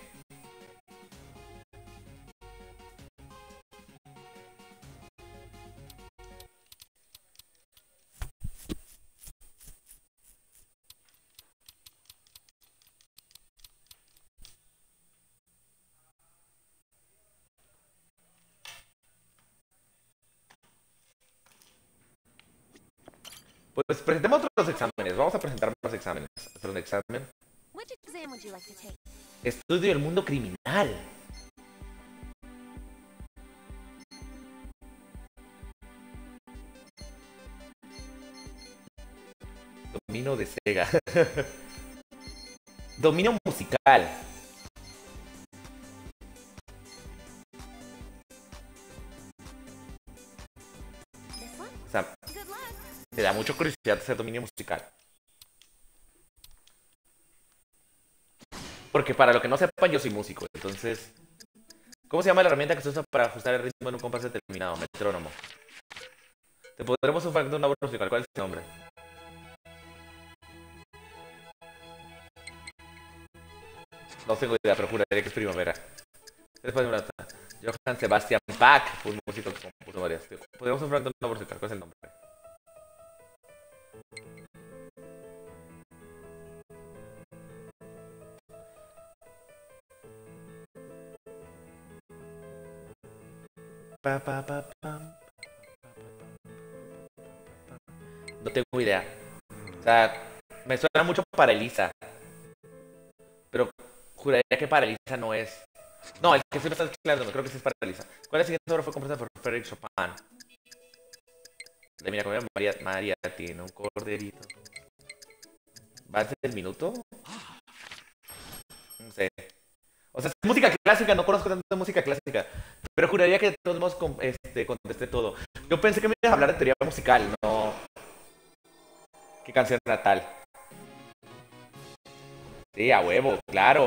[SPEAKER 1] Pues presentemos otros exámenes. Vamos a presentar más exámenes. Hacer un examen.
[SPEAKER 7] Which exam would you like to take?
[SPEAKER 1] Estudio del mundo criminal. Dominio de Sega. Dominio musical.
[SPEAKER 7] This one?
[SPEAKER 1] O sea,
[SPEAKER 7] Good luck.
[SPEAKER 1] me da mucho curiosidad hacer dominio musical. Porque para lo que no sepan, yo soy músico. Entonces, ¿cómo se llama la herramienta que se usa para ajustar el ritmo en un compás determinado? Metrónomo. Te podremos un fragmento de una obra musical. ¿Cuál es el nombre? No tengo idea, pero juraría que es Primavera. Después de una Johann Sebastian Bach, un músico que compuso varias. Podríamos un fragmento de una obra musical. ¿Cuál es el nombre? Pa, pa, pa, pam. No tengo idea. O sea, me suena mucho para Elisa. Pero juraría que para Elisa no es. No, el que sí me está claro, creo que sí es para Elisa. ¿Cuál es la siguiente obra fue compuesta por Frédéric Chopin? De mira, como María, María tiene un corderito. ¿Va a ser el minuto? No sé. O sea, es música clásica, no conozco tanto de música clásica. Pero juraría que de todos modos con- este, contesté todo. Yo pensé que me ibas a hablar de teoría musical, no. ¿Qué canción era tal? Sí, a huevo, claro.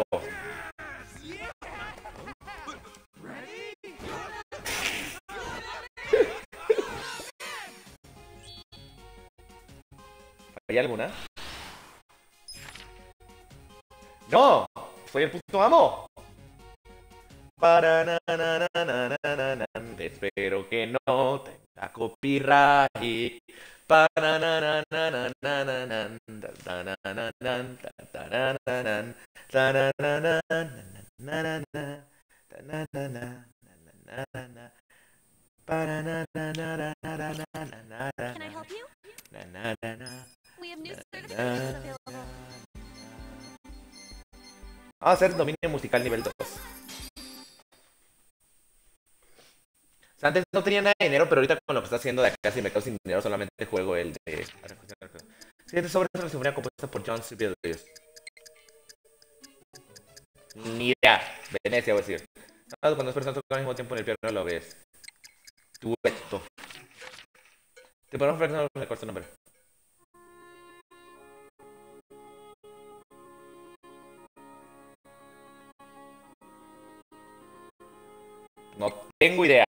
[SPEAKER 1] ¿Hay alguna? ¡No! ¡Soy el puto amo! Para na, na, na, na, na, na, na. Espero que no tenga copyright. Para na, na, na, na, na, na, na, ta, na, na, na, ta, na, na, na, ta, na, na, na, na, na, na, ta, na, na, na, na, na, na. Para na, na, na, na, na, na, na, na, na,
[SPEAKER 7] Can I help you?
[SPEAKER 1] na, na, na, na.
[SPEAKER 7] We have new certifications available.
[SPEAKER 1] Vamos a hacer dominio musical nivel dos. O sea, antes no tenía nada de dinero, pero ahorita con lo que está haciendo de acá, si me quedo sin dinero, solamente juego el de... Siguiente sobre es la sinfonía compuesta por John Sibelius. Ni idea. Venecia, voy a decir. Cuando dos personas tocan al mismo tiempo en el piano, lo ves. Dueto. Te podemos ver no me corto nombre. No tengo idea.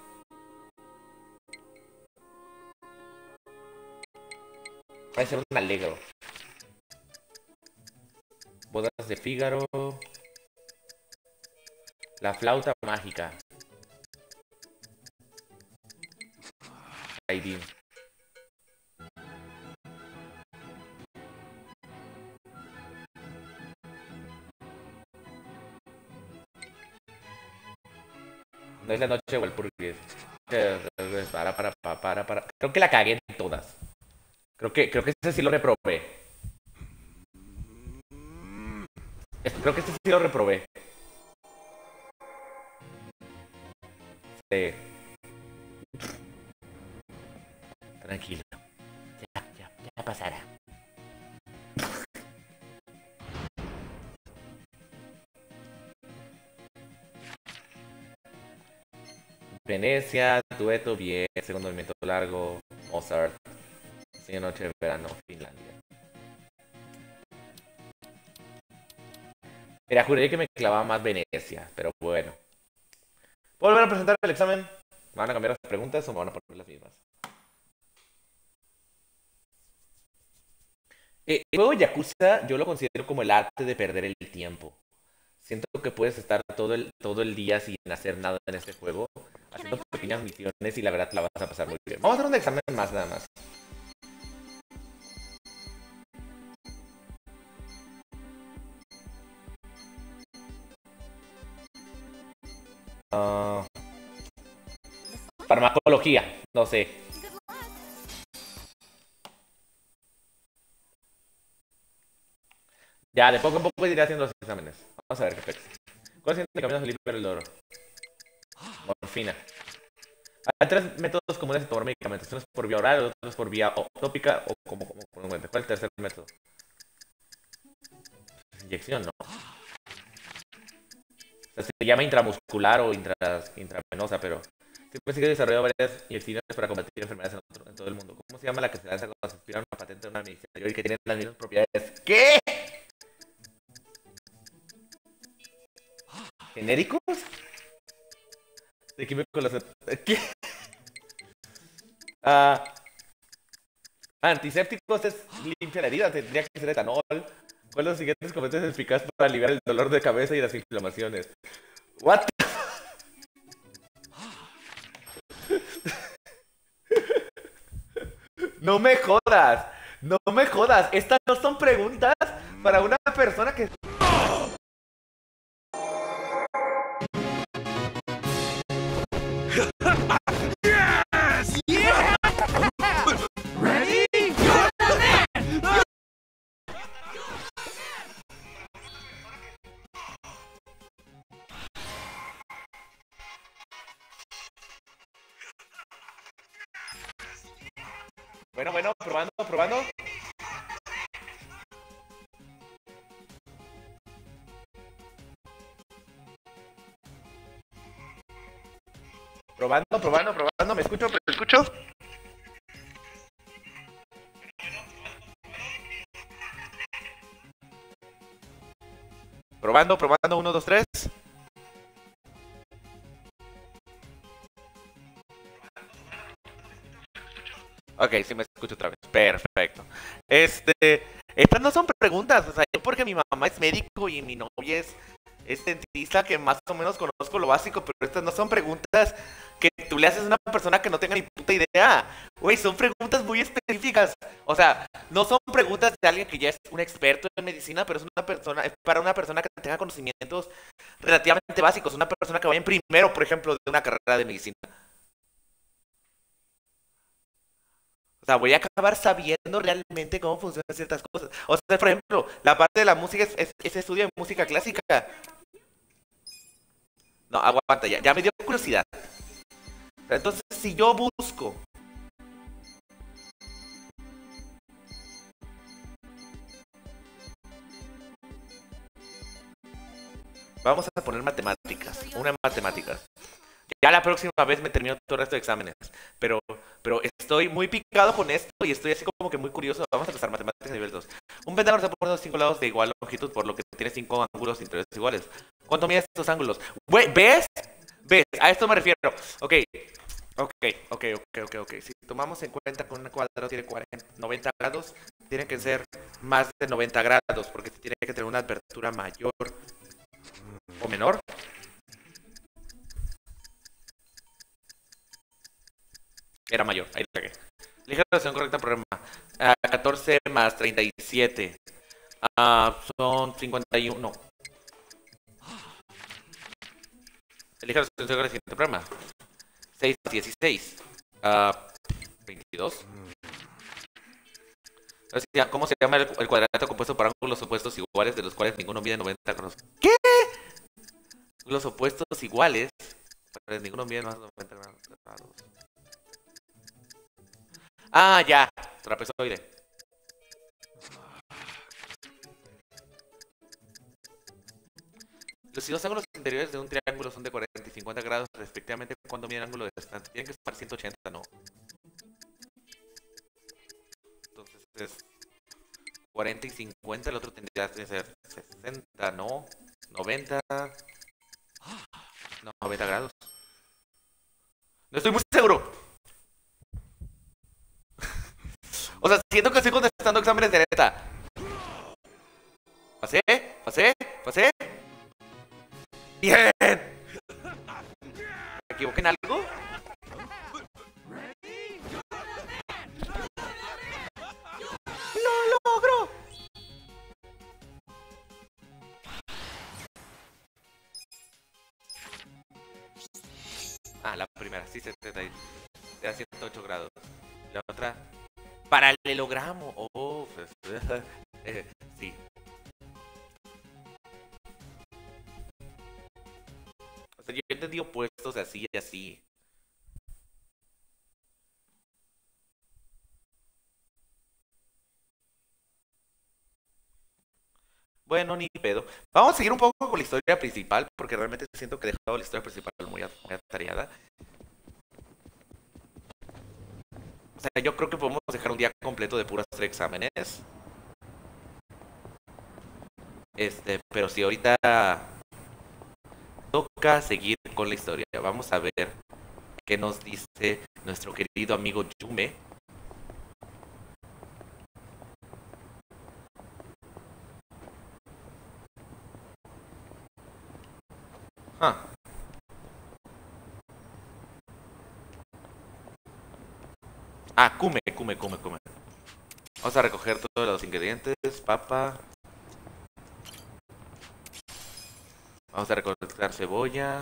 [SPEAKER 1] Va a ser un alegro. Bodas de Fígaro. La flauta mágica. Aidin. No es la noche de Walpurgis. Para, para, para, para, para. Creo que la cagué en todas. Creo que, creo que ese sí lo reprobé. Es- Creo que ese sí lo reprobé. Sí. Tranquilo. Ya, ya, ya pasará. Venecia, dueto, bien, segundo movimiento largo, Mozart, Sueño noche de verano, Finlandia. Mira, juré que me clavaba más Venecia, pero bueno. ¿Puedo volver a presentar el examen? ¿Me van a cambiar las preguntas o me van a poner las mismas? Eh, el juego Yakuza yo lo considero como el arte de perder el tiempo. Siento que puedes estar todo el, todo el día sin hacer nada en este juego, haciendo pequeñas misiones y la verdad la vas a pasar muy bien. Vamos a hacer un examen más nada más. Ah,
[SPEAKER 7] This one?
[SPEAKER 1] farmacología, no sé.
[SPEAKER 7] Good luck.
[SPEAKER 1] Ya, de poco a poco iré haciendo los exámenes. Vamos a ver qué pex. ¿Cuál es el camino feliz del oro? Morfina. Hay tres métodos comunes de tomar medicamentos. Uno es por vía oral, otro es por vía o- tópica o como, como, como ¿cuál es el tercer método? Inyección, ¿no? O sea, se llama intramuscular o intras- intravenosa, pero siempre sigue desarrollando varias inyecciones para combatir enfermedades en, otro- en todo el mundo. ¿Cómo se llama la que se lanza cuando se aspira una patente de una medicina y que tiene las mismas propiedades? ¿Qué? ¿Genéricos? ¿De químicos los... ¿Qué? Ah, antisépticos es limpia la herida, tendría que ser etanol. ¿Cuál de los siguientes componentes es eficaz para aliviar el dolor de cabeza y las inflamaciones? What? No me jodas, no me jodas. Estas no son preguntas para una persona que... Bueno, bueno, probando, probando. Probando, probando, probando. ¿Me escucho? ¿Me escucho? Probando, probando. Uno, dos, tres. Ok, sí me escucho otra vez. Perfecto. Este, estas no son preguntas, o sea, yo porque mi mamá es médico y mi novia es, es dentista, que más o menos conozco lo básico, pero estas no son preguntas que tú le haces a una persona que no tenga ni puta idea. Güey, son preguntas muy específicas. O sea, no son preguntas de alguien que ya es un experto en medicina, pero es una persona, es para una persona que tenga conocimientos relativamente básicos, una persona que vaya en primero, por ejemplo, de una carrera de medicina. O sea, voy a acabar sabiendo realmente cómo funcionan ciertas cosas. O sea, por ejemplo, la parte de la música es, es, es estudio de música clásica. No, aguanta, ya, ya me dio curiosidad. Entonces, si yo busco... Vamos a poner matemáticas, una en matemáticas. Ya la próxima vez me termino todo el resto de exámenes. Pero, pero estoy muy picado con esto y estoy así como que muy curioso. Vamos a empezar matemáticas nivel dos. Un pentágono está por cinco lados de igual longitud, por lo que tiene cinco ángulos interiores iguales. ¿Cuánto mide estos ángulos? Güey, ¿ves? ¿Ves? A esto me refiero. Ok, ok, ok, ok, ok, ok. Si tomamos en cuenta que un cuadrado tiene cuarenta, noventa grados, tiene que ser más de noventa grados, porque tiene que tener una apertura mayor o menor. Era mayor, ahí la cagué. Ligera relación correcta problema. Ah, catorce más treinta y siete. Ah, son cincuenta y uno. Elija la solución del siguiente problema. seis, dieciséis. Uh, veintidós. ¿Cómo se llama el, el cuadrilátero compuesto por ángulos opuestos iguales de los cuales ninguno mide noventa grados? ¿Qué? Los opuestos iguales, pero ninguno mide más de noventa grados. Ah, ya. Trapezoide. Si los ángulos interiores de un triángulo son de cuarenta y cincuenta grados respectivamente, ¿cuándo mide el ángulo de distante? Tienen que estar ciento ochenta, ¿no? Entonces es cuarenta y cincuenta, el otro tendría que ser sesenta, ¿no? noventa. No, noventa grados. No estoy muy seguro. O sea, siento que estoy contestando exámenes de neta. ¿Pasé? ¿Pasé? ¿Pasé? ¡Bien! ¿Me equivoqué en algo? ¡Lo logro! Ah, la primera, sí, setenta y era ciento ocho grados. La otra, paralelogramo. Oh, pues, eh, sí. O sea, yo entendí opuestos así y así. Bueno, ni pedo. Vamos a seguir un poco con la historia principal, porque realmente siento que he dejado la historia principal muy, muy atareada. O sea, yo creo que podemos dejar un día completo de puras tres exámenes. Este, pero si ahorita toca seguir con la historia. Vamos a ver qué nos dice nuestro querido amigo Yume. Ah. Ah, Kume, Kume, Kume, Kume. Vamos a recoger todos los ingredientes. Papa. Vamos a recolectar cebolla.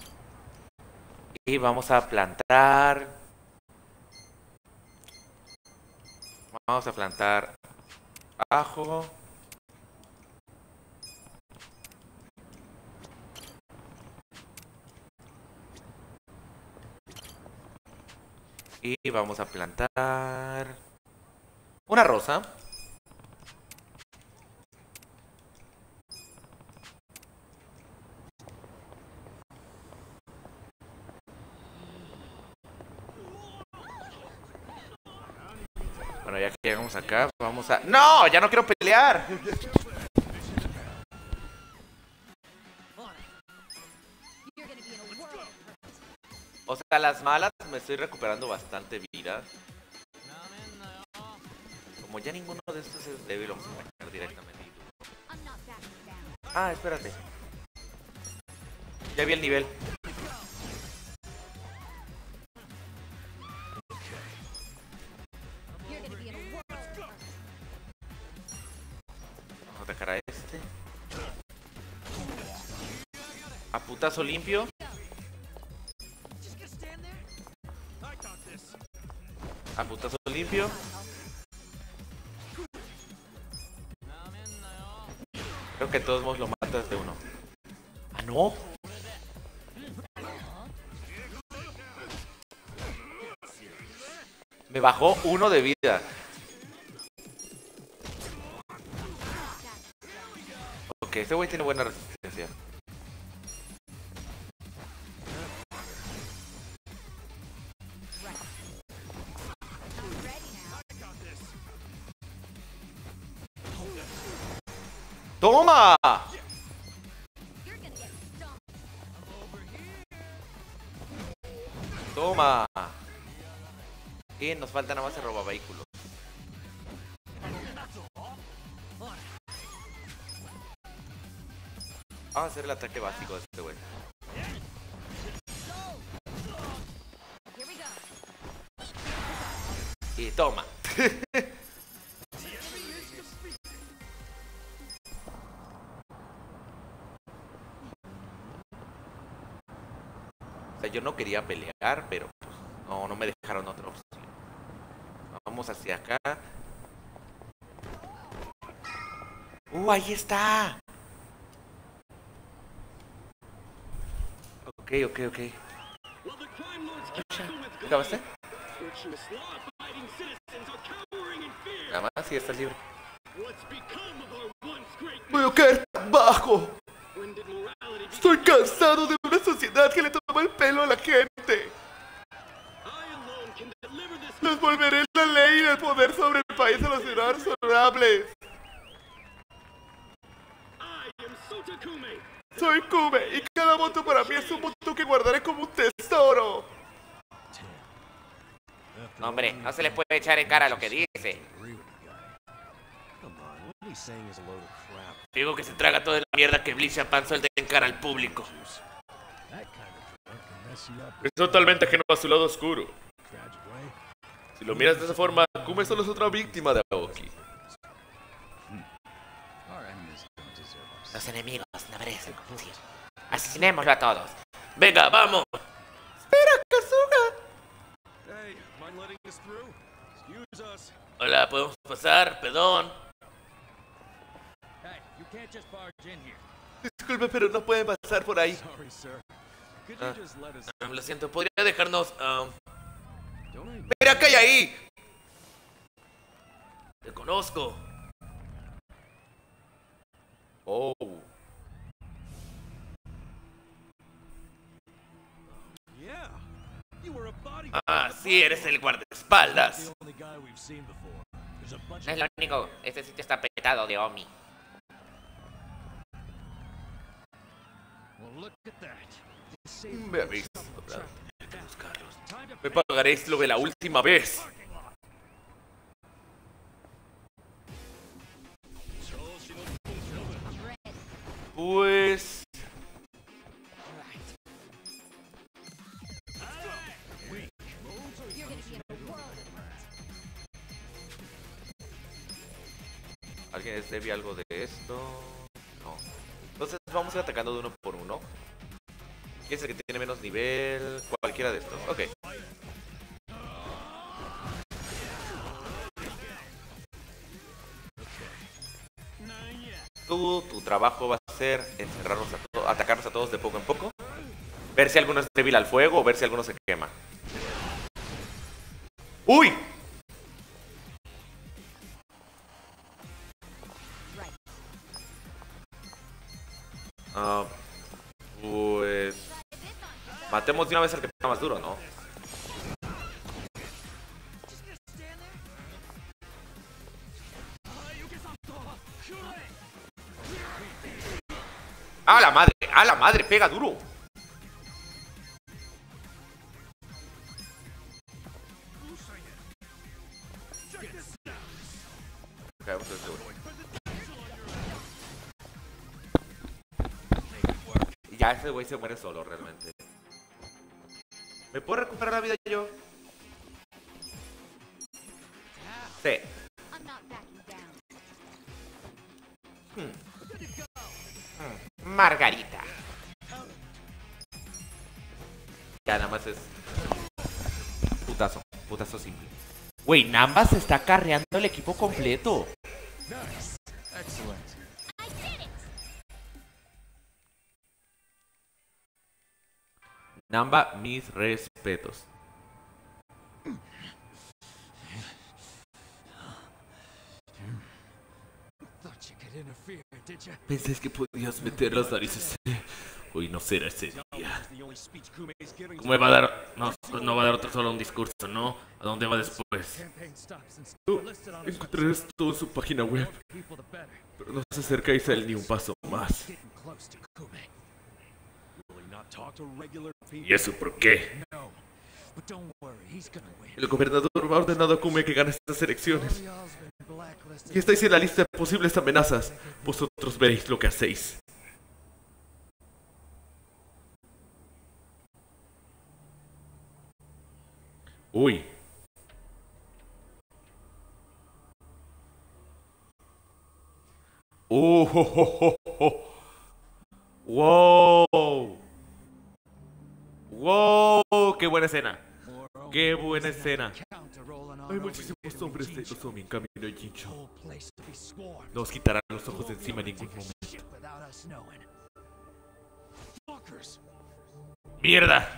[SPEAKER 1] Y vamos a plantar. Vamos a plantar ajo. Y vamos a plantar una rosa. Bueno, ya que llegamos acá, vamos a... ¡No! ¡Ya no quiero pelear! O sea, las malas me estoy recuperando bastante vida. Como ya ninguno de estos es débil, vamos a atacar directamente. Ah, espérate. Ya vi el nivel. Vamos a atacar a este. A putazo limpio. A putazo limpio. Creo que de todos modos lo matas de uno. ¡Ah, no! Me bajó uno de vida. Ok, este güey tiene buena resistencia. ¡Toma! ¡Toma! Y nos falta nada más el robavehículos. Vamos a hacer el ataque básico de este güey. Y toma. yo no quería pelear, pero pues, no, no me dejaron otra opción. Vamos hacia acá. ¡Uh, ahí está! Ok, ok, ok. ¿Acabaste? Nada más, sí, estás libre. Voy a caer tan bajo. Estoy cansado de una sociedad que le toma el pelo a la gente. Les volveré la ley y el poder sobre el país a los ciudadanos honorables. Soy Kume y cada voto para mí es un voto que guardaré como un tesoro.
[SPEAKER 5] Hombre, no se le puede echar en cara lo que dice.
[SPEAKER 1] Digo que se traga toda la mierda que Blizzard Pan suelta en cara al público. Es totalmente ajeno a su lado oscuro. Si lo miras de esa forma, Kume solo es otra víctima de Aoki.
[SPEAKER 5] Los enemigos no merecen morir. Asesinémoslo a todos.
[SPEAKER 1] Venga, vamos. Espera, Kazuga.
[SPEAKER 4] Hey, mind letting us through? Excuse us.
[SPEAKER 1] Hola, ¿podemos pasar? Perdón.
[SPEAKER 6] Hey, you can't just barge in here.
[SPEAKER 1] Disculpe, pero no pueden pasar por ahí.
[SPEAKER 4] Sorry, sir. Could
[SPEAKER 1] Ah.
[SPEAKER 4] you just let us...
[SPEAKER 1] Um, lo siento, ¿podría dejarnos... um,
[SPEAKER 4] Don't I...
[SPEAKER 1] ¡Mira qué hay ahí! Te conozco. Oh.
[SPEAKER 4] Yeah. You were a body...
[SPEAKER 1] Ah, sí, eres el guardaespaldas.
[SPEAKER 4] The only guy we've seen before. There's a bunch
[SPEAKER 5] No es lo único. Este sitio está petado de Omi.
[SPEAKER 6] Well, look at that.
[SPEAKER 1] Me habéis hablado. Hay que buscarlos. Me pagaréis lo de la última vez. Pues...
[SPEAKER 7] You're gonna be in a world of hurt.
[SPEAKER 1] ¿Alguien es débil algo de esto? No. Entonces vamos a ir atacando de uno por uno. ¿Quién es el que tiene menos nivel? Cualquiera de estos. Ok. Tú, tu trabajo va a ser encerrarnos a todos, atacarnos a todos de poco en poco. Ver si alguno es débil al fuego o ver si alguno se quema. ¡Uy!
[SPEAKER 7] Right.
[SPEAKER 1] Ah, pues... Matemos de una vez al que está más duro, ¿no? ¡A la madre! ¡A la madre! ¡Pega duro! Ok, vamos a ver seguro. Y ya ese güey se muere solo realmente. ¿Me puedo recuperar la vida yo? Sí.
[SPEAKER 7] I'm not backing down.
[SPEAKER 5] Margarita.
[SPEAKER 1] Ya nada más es... Putazo. Putazo simple. Güey, Namba se está carreando el equipo completo.
[SPEAKER 6] Excellent.
[SPEAKER 7] I did it!
[SPEAKER 1] Namba, mis respetos.
[SPEAKER 4] Thought you could interfere, did you?
[SPEAKER 1] Pensé que podías meter las narices. Hoy no será ese día.
[SPEAKER 4] That's the only speech Kume's giving
[SPEAKER 1] ¿Cómo me va a dar? No, no va a dar otro solo un discurso, ¿no? ¿A dónde va después?
[SPEAKER 4] campaign stops and
[SPEAKER 1] Tú
[SPEAKER 4] stuff listed on his
[SPEAKER 1] encontraré esto en su página web,
[SPEAKER 4] people the better.
[SPEAKER 1] pero no se acercáis a él ni un paso más.
[SPEAKER 4] Getting close to Kume. Will he not talk to regular people?
[SPEAKER 1] ¿Y eso por qué?
[SPEAKER 4] No. But don't worry, he's gonna win.
[SPEAKER 1] El gobernador ha ordenado a Kume que gane estas elecciones.
[SPEAKER 4] L'Oreal's been blacklisted.
[SPEAKER 1] Y estáis en la lista de posibles amenazas. Vosotros veréis lo que hacéis. Uy. Uh, ho, ho, ho, ho. Wow. ¡Wow! ¡Qué buena escena! ¡Qué buena escena! Hay muchísimos hombres de Nozomi en camino a Jincho. Nos quitarán los ojos de encima en ningún momento. ¡Mierda!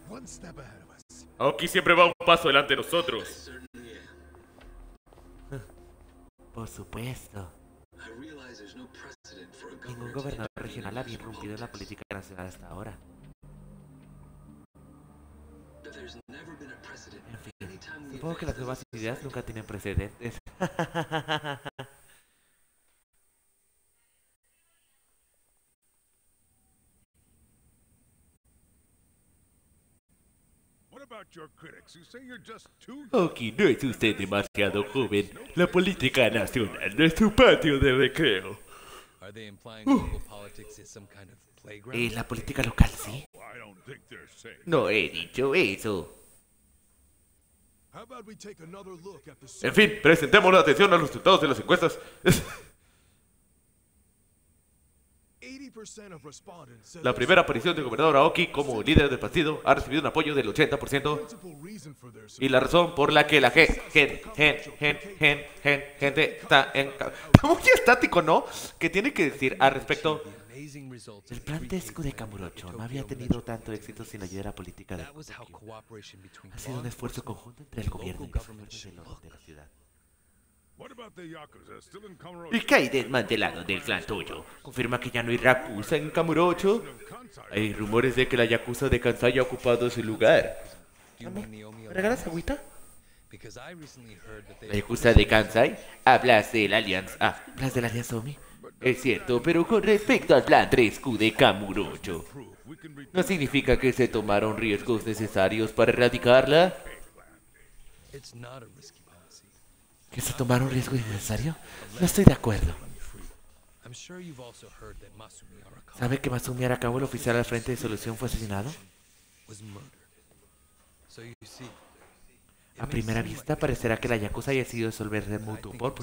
[SPEAKER 1] Aoki siempre va un paso delante de nosotros.
[SPEAKER 5] Por supuesto. Ningún gobernador regional había irrumpido en la política nacional hasta ahora. En fin, supongo que las nuevas ideas nunca tienen precedentes. Aoki, no es usted demasiado joven. La política nacional no es su patio de recreo. Uh. ¿Y la política local sí? No he dicho eso.
[SPEAKER 1] En fin, presentemos la atención a los resultados de las encuestas. La primera aparición del gobernador Aoki como líder del partido ha recibido un apoyo del ochenta por ciento. Y la razón por la que la gente, gente, gente, gente, gente, gente está en... Está muy estático, ¿no? ¿Qué tiene que decir al respecto?
[SPEAKER 5] El plan Tesco de Kamurocho no había tenido tanto éxito sin la ayuda política de Tokio. Ha sido un esfuerzo conjunto entre el gobierno y los fuerzas del orden de la ciudad.
[SPEAKER 1] ¿Y qué hay desmantelado del clan Toyo? ¿Confirma que ya no hay Yakuza en Kamurocho? Hay rumores de que la Yakuza de Kansai ha ocupado su lugar. ¿Me regalas agüita? ¿La Yakuza de Kansai? Hablas de la alianza... Ah, ¿hablas de la alianza Omi? Es cierto, pero con respecto al plan tres Q de Kamurocho, ¿no significa que se tomaron riesgos necesarios para erradicarla? ¿Que se tomaron riesgo innecesario? No estoy de acuerdo. ¿Sabe que Masumi Arakawa, el oficial al frente de Solución, fue asesinado? A primera vista parecerá que la Yakuza haya sido disolver de mutuo por...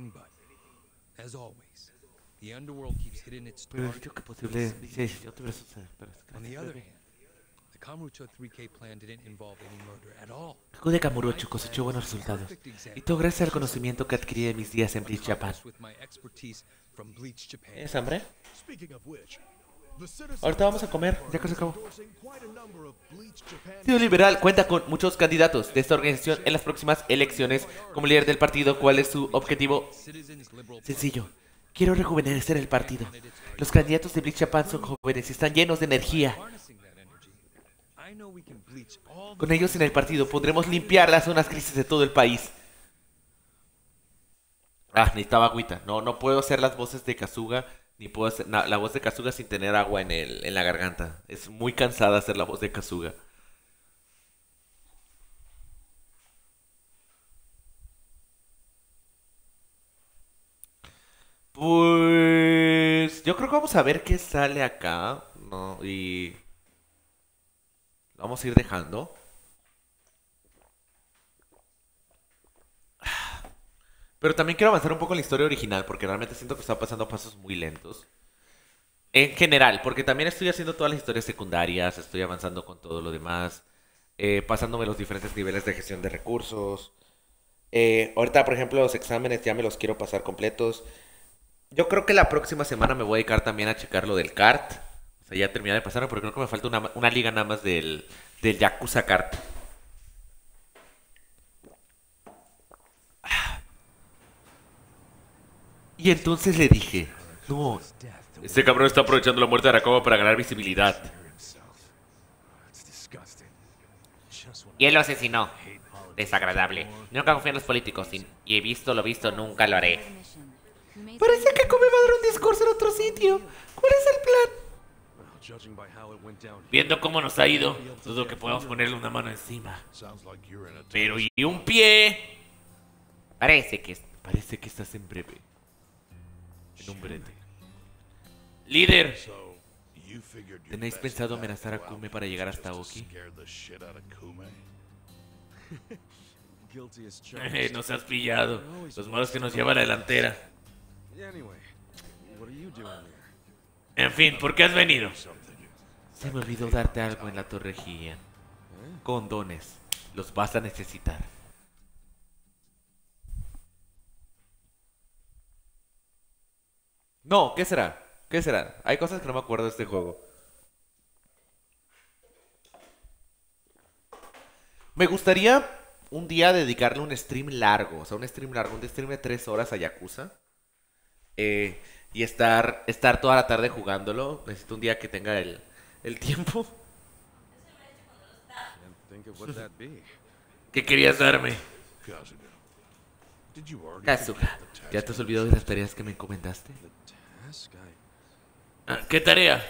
[SPEAKER 1] Pero es que posible... Sí, sí, yo te voy a suceder, pero es que... El Q de Kamurocho cosechó buenos resultados, y todo gracias al conocimiento que adquirí de mis días en Bleach Japan. ¿Es hambre? Ahorita vamos a comer, ya que se acabó. El Partido Liberal cuenta con muchos candidatos de esta organización en las próximas elecciones. Como líder del partido, ¿cuál es su objetivo? Sencillo. Quiero rejuvenecer el partido. Los candidatos de Bleach Japan son jóvenes y están llenos de energía. Con ellos en el partido podremos limpiar las zonas grises de todo el país. Ah, necesitaba agüita. No, no puedo hacer las voces de Kasuga, ni puedo hacer na, la voz de Kasuga sin tener agua en, el, en la garganta. Es muy cansada hacer la voz de Kasuga. Pues... yo creo que vamos a ver qué sale acá. No, y... vamos a ir dejando. Pero también quiero avanzar un poco en la historia original, porque realmente siento que está pasando a pasos muy lentos. En general, porque también estoy haciendo todas las historias secundarias, estoy avanzando con todo lo demás, eh, pasándome los diferentes niveles de gestión de recursos. Eh, ahorita, por ejemplo, los exámenes ya me los quiero pasar completos. Yo creo que la próxima semana me voy a dedicar también a checar lo del kart. O sea, ya terminé de pasarlo, pero creo que me falta una, una liga nada más del, del Yakuza Kart. Y entonces le dije, no, este cabrón está aprovechando la muerte de Arakawa para ganar visibilidad.
[SPEAKER 5] Y él lo asesinó. Desagradable. Nunca confío en los políticos y, y he visto lo visto, nunca lo haré.
[SPEAKER 1] Parece que Kome va a dar un discurso en otro sitio. ¿Cuál es el plan?
[SPEAKER 5] Viendo cómo nos ha ido, dudo que podamos ponerle una mano encima. Pero ¿y un pie? Parece que...
[SPEAKER 1] Parece que estás en breve. En un brete.
[SPEAKER 5] Líder.
[SPEAKER 1] ¿Tenéis pensado amenazar a Kume para llegar hasta Aoki?
[SPEAKER 5] Eh, nos has pillado. Los malos que nos lleva a la delantera. En fin, ¿por qué has venido?
[SPEAKER 1] Se me olvidó darte algo en la torre Gian. Condones. Los vas a necesitar. No, ¿qué será? ¿Qué será? Hay cosas que no me acuerdo de este juego. Me gustaría un día dedicarle un stream largo. O sea, un stream largo, un stream de tres horas a Yakuza. Eh, y estar, estar toda la tarde jugándolo. Necesito un día que tenga el, el tiempo. ¿Qué querías darme?
[SPEAKER 3] Kazuga, did you already
[SPEAKER 1] Kazuga,
[SPEAKER 3] forget the task
[SPEAKER 1] ¿ya te has
[SPEAKER 3] I
[SPEAKER 1] olvidado de las tareas que me encomendaste?
[SPEAKER 5] Ah, ¿qué tarea?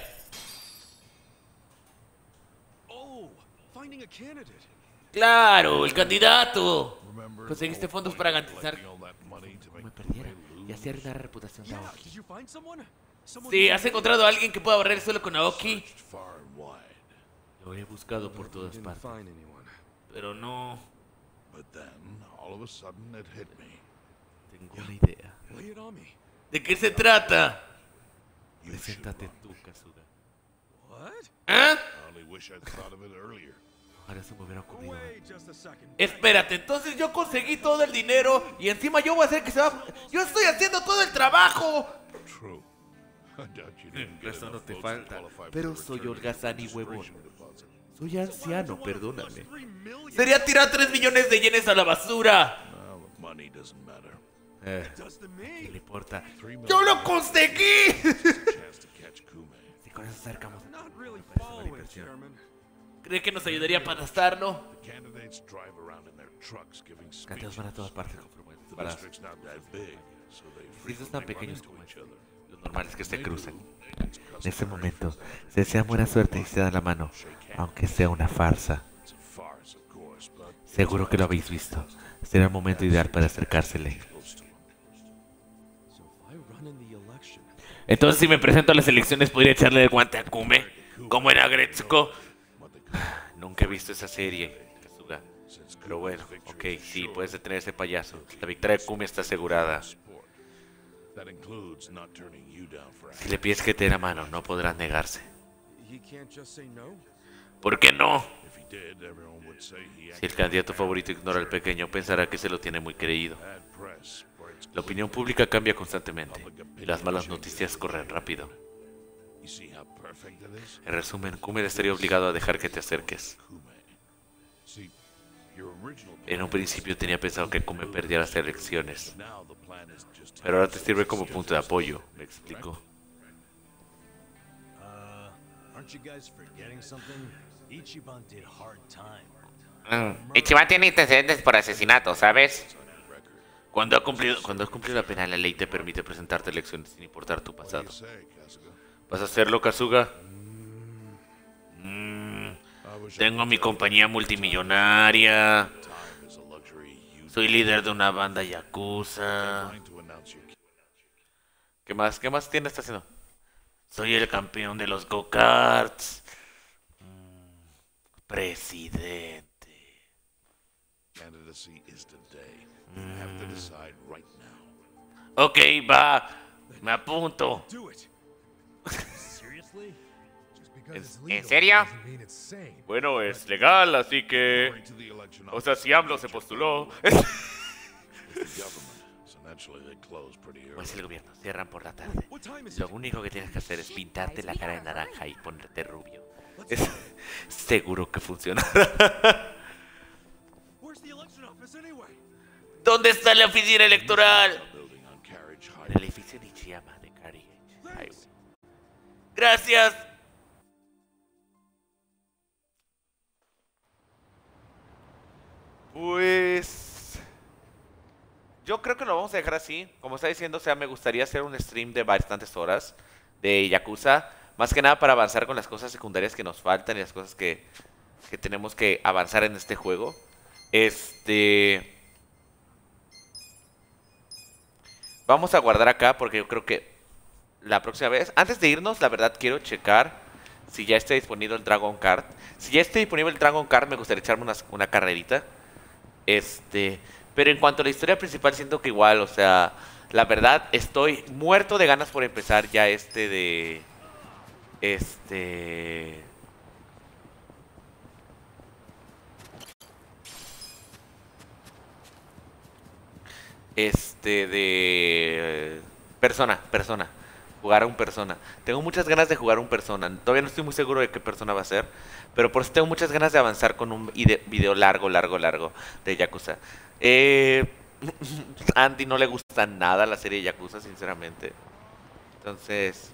[SPEAKER 4] Oh, finding a candidate.
[SPEAKER 5] Claro, el candidato.
[SPEAKER 3] remember
[SPEAKER 5] Conseguiste
[SPEAKER 3] the
[SPEAKER 5] fondos
[SPEAKER 3] whole
[SPEAKER 5] para
[SPEAKER 3] point of
[SPEAKER 5] garantizar
[SPEAKER 3] collecting all that money to
[SPEAKER 1] No me
[SPEAKER 3] make
[SPEAKER 1] perdiera
[SPEAKER 3] Kume
[SPEAKER 1] y así
[SPEAKER 3] lose?
[SPEAKER 1] arruinar la reputación de
[SPEAKER 4] Yeah,
[SPEAKER 1] Aoki.
[SPEAKER 4] did you find someone? Someone
[SPEAKER 5] Sí,
[SPEAKER 4] who-
[SPEAKER 5] ¿has encontrado a alguien que pueda barrer el suelo con Aoki?
[SPEAKER 3] Searched far and wide,
[SPEAKER 1] Lo he buscado por todas
[SPEAKER 4] Didn't
[SPEAKER 1] partes.
[SPEAKER 4] find anyone.
[SPEAKER 5] Pero no.
[SPEAKER 3] but then all of a sudden it hit me.
[SPEAKER 1] Tengo una idea.
[SPEAKER 4] Lay it on me.
[SPEAKER 5] ¿De qué se trata?
[SPEAKER 3] You should
[SPEAKER 1] Preséntate
[SPEAKER 3] run.
[SPEAKER 1] tú, Kazuga.
[SPEAKER 4] What?
[SPEAKER 5] ¿Ah?
[SPEAKER 3] I only wish I'd thought of it earlier.
[SPEAKER 1] Ojalá se me hubiera ocurrido.
[SPEAKER 4] Wait just a second.
[SPEAKER 5] Espérate, entonces yo conseguí todo el dinero y encima yo voy a hacer que se va. Yo estoy haciendo todo el trabajo.
[SPEAKER 3] True. I doubt you didn't get
[SPEAKER 1] Eso no
[SPEAKER 3] enough
[SPEAKER 1] te
[SPEAKER 3] votes to
[SPEAKER 1] falta.
[SPEAKER 3] qualify for
[SPEAKER 1] Pero
[SPEAKER 3] the
[SPEAKER 1] soy
[SPEAKER 3] return of
[SPEAKER 1] holgazán y
[SPEAKER 3] the
[SPEAKER 1] huevón.
[SPEAKER 3] registration deposit.
[SPEAKER 1] Soy anciano, perdóname.
[SPEAKER 4] Three million
[SPEAKER 5] Sería tirar tres millones de yenes a la basura.
[SPEAKER 3] Well, the money doesn't matter.
[SPEAKER 1] Eh,
[SPEAKER 4] does to
[SPEAKER 1] ¿qué le
[SPEAKER 4] me.
[SPEAKER 1] importa?
[SPEAKER 3] Three million
[SPEAKER 5] ¡Yo lo conseguí!
[SPEAKER 3] is a chance to catch Kume.
[SPEAKER 1] Si con eso acercamos.
[SPEAKER 4] Not really
[SPEAKER 1] parece buena
[SPEAKER 4] following,
[SPEAKER 1] inversión.
[SPEAKER 4] Chairman.
[SPEAKER 5] ¿Cree que nos ayudaría para gastarlo?
[SPEAKER 3] The candidates drive around in their trucks giving
[SPEAKER 1] Los
[SPEAKER 3] speeches.
[SPEAKER 1] candidatos van a todas partes conforme
[SPEAKER 3] The
[SPEAKER 1] paradas.
[SPEAKER 3] district's not that big, so they
[SPEAKER 1] Distritos tan
[SPEAKER 3] frequently run
[SPEAKER 1] pequeños
[SPEAKER 3] into
[SPEAKER 1] como
[SPEAKER 3] each
[SPEAKER 1] este.
[SPEAKER 3] other.
[SPEAKER 1] Lo normal es que se crucen.
[SPEAKER 3] It's
[SPEAKER 1] En ese
[SPEAKER 3] customary
[SPEAKER 1] momento,
[SPEAKER 3] for them
[SPEAKER 1] se desean buena suerte y se dan la mano, aunque sea una farsa.
[SPEAKER 3] It's a farce, of course, but
[SPEAKER 1] Seguro que lo habéis visto. Será el momento ideal para acercársele.
[SPEAKER 3] close to him.
[SPEAKER 4] So if I run in the election,
[SPEAKER 5] Entonces, si me presento a las elecciones, ¿podría echarle el guante a Kume? ¿Cómo era Gretzko?
[SPEAKER 3] What they call
[SPEAKER 1] Nunca he visto esa serie, Kazuga.
[SPEAKER 3] since
[SPEAKER 1] Pero
[SPEAKER 3] Kume's
[SPEAKER 1] bueno,
[SPEAKER 3] victory
[SPEAKER 1] ok,
[SPEAKER 3] is
[SPEAKER 1] sí,
[SPEAKER 3] sure,
[SPEAKER 1] puedes detener a ese payaso. La victoria de Kumi está asegurada.
[SPEAKER 3] support. That includes not turning you down for
[SPEAKER 1] Si le pides que te dé la mano, no podrás negarse.
[SPEAKER 4] he can't just say no.
[SPEAKER 5] ¿Por qué no?
[SPEAKER 3] If he did, everyone would say he
[SPEAKER 1] Si el candidato favorito ignora al pequeño, pensará que se lo tiene muy creído.
[SPEAKER 3] bad press spreads
[SPEAKER 1] La opinión pública cambia constantemente y las malas noticias corren rápido.
[SPEAKER 3] You see how perfect it is?
[SPEAKER 1] En resumen, Kume estaría obligado a dejar que te acerques.
[SPEAKER 3] Kume. See, your original
[SPEAKER 1] En un principio tenía pensado que Kume perdiera las elecciones,
[SPEAKER 3] now the plan is just
[SPEAKER 1] pero ahora te sirve como punto de apoyo, me explico.
[SPEAKER 8] Uh, aren't you guys forgetting something? Ichiban did hard time.
[SPEAKER 1] Mm, Ichiban tiene antecedentes por asesinato, ¿sabes? Cuando, ha cumplido, cuando has cumplido la pena, la ley te permite presentarte a elecciones sin importar tu
[SPEAKER 3] What do
[SPEAKER 1] pasado.
[SPEAKER 3] you say, Kasuga?
[SPEAKER 1] ¿Vas a hacerlo, Kazuga? Mm,
[SPEAKER 3] I wish I
[SPEAKER 1] tengo
[SPEAKER 3] could
[SPEAKER 1] mi
[SPEAKER 3] tell you
[SPEAKER 1] compañía multimillonaria.
[SPEAKER 3] time is a luxury you
[SPEAKER 1] Soy líder de una banda yakuza.
[SPEAKER 3] trying to announce your
[SPEAKER 1] ¿Qué más? ¿Qué más tiene? Está haciendo? Soy el campeón de los go-karts. Mm, presidente.
[SPEAKER 3] candidacy is today. You have to decide right now.
[SPEAKER 5] Ok, va. Me apunto.
[SPEAKER 4] Do it.
[SPEAKER 8] Seriously? Just because
[SPEAKER 1] ¿En,
[SPEAKER 8] it's
[SPEAKER 1] en
[SPEAKER 8] legal
[SPEAKER 1] serio?
[SPEAKER 8] doesn't mean it's sane.
[SPEAKER 1] Bueno, es legal, así que...
[SPEAKER 3] According to the election
[SPEAKER 1] O sea, si AMLO se postuló...
[SPEAKER 3] office, the government, so naturally they close pretty early.
[SPEAKER 1] Pues el gobierno, cierran por la tarde.
[SPEAKER 4] What time is
[SPEAKER 1] Lo
[SPEAKER 4] it?
[SPEAKER 1] único que tienes que hacer es pintarte la cara de naranja y ponerte rubio. Es seguro que funcionará.
[SPEAKER 4] Where's the election office anyway?
[SPEAKER 5] ¿Dónde está la oficina electoral?
[SPEAKER 3] Building on Carriage
[SPEAKER 1] En
[SPEAKER 3] Highway.
[SPEAKER 1] el edificio Nichiyama de Carriage Highway.
[SPEAKER 5] Gracias.
[SPEAKER 1] Pues... Yo creo que lo vamos a dejar así. Como está diciendo, o sea, me gustaría hacer un stream de bastantes horas de Yakuza. Más que nada para avanzar con las cosas secundarias que nos faltan y las cosas que, que tenemos que avanzar en este juego. Este... Vamos a guardar acá porque yo creo que la próxima vez... Antes de irnos, la verdad quiero checar si ya está disponible el Dragon Kart. Si ya está disponible el Dragon Kart, me gustaría echarme una, una carrerita. Este... Pero en cuanto a la historia principal, siento que igual, o sea... La verdad, estoy muerto de ganas por empezar ya este de... Este... Este de... Persona, Persona. Jugar a un Persona. Tengo muchas ganas de jugar a un Persona. Todavía no estoy muy seguro de qué Persona va a ser. Pero por eso tengo muchas ganas de avanzar con un video largo, largo, largo de Yakuza. Eh... A Andy no le gusta nada la serie de Yakuza, sinceramente. Entonces...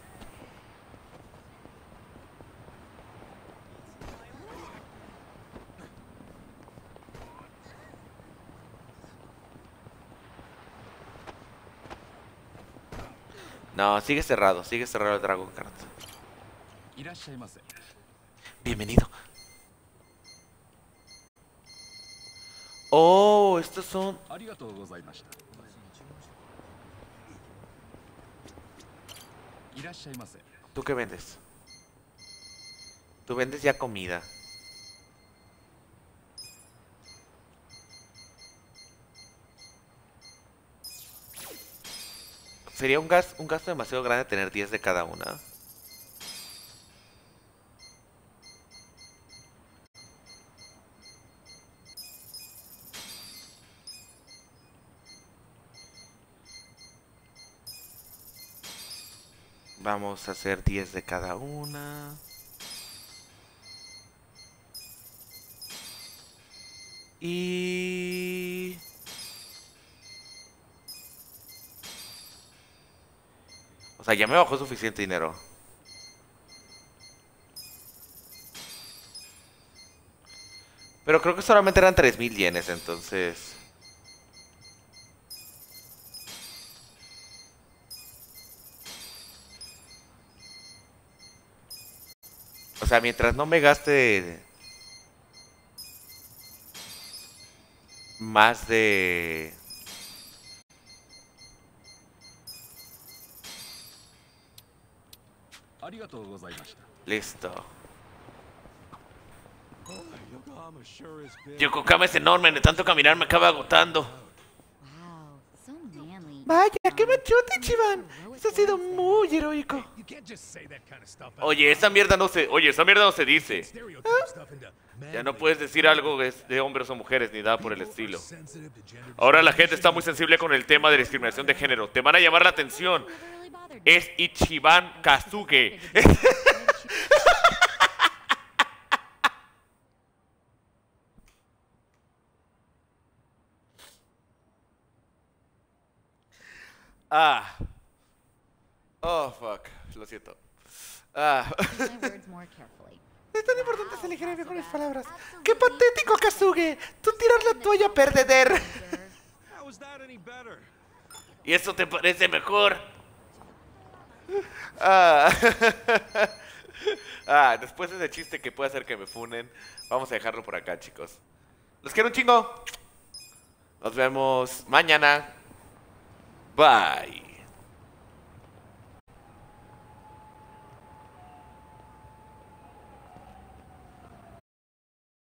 [SPEAKER 1] No, sigue cerrado, sigue cerrado el Dragon Kart. Bienvenido. Oh, estos son... ¿Tú qué vendes? Tú vendes ya comida. Sería un gasto, un gasto demasiado grande tener diez de cada una. Vamos a hacer diez de cada una. Y... O sea, ya me bajó suficiente dinero. Pero creo que solamente eran tres mil yenes, entonces... O sea, mientras no me gaste... Más de... Listo. Yokohama es enorme, de tanto caminar me acaba agotando.
[SPEAKER 7] Wow, so manly.
[SPEAKER 1] Vaya, qué machote, Ichiban. Esto ha sido muy heroico. Oye, esa mierda no se... Oye, esa mierda no se dice. ¿Ah? Ya no puedes decir algo de hombres o mujeres ni nada por el estilo. Ahora la gente está muy sensible con el tema de discriminación de género. Te van a llamar la atención. Es Ichiban Kazuge. Ah. Oh, fuck. Lo siento. Ah. Es tan importante elegir mejores palabras. ¡Qué patético, Kazuge! ¡Tú tiras la toalla, perdeder! ¿Y eso te parece mejor? Ah. Ah, después de ese chiste que puede hacer que me funen, vamos a dejarlo por acá, chicos. Los quiero un chingo. Nos vemos mañana. Bye.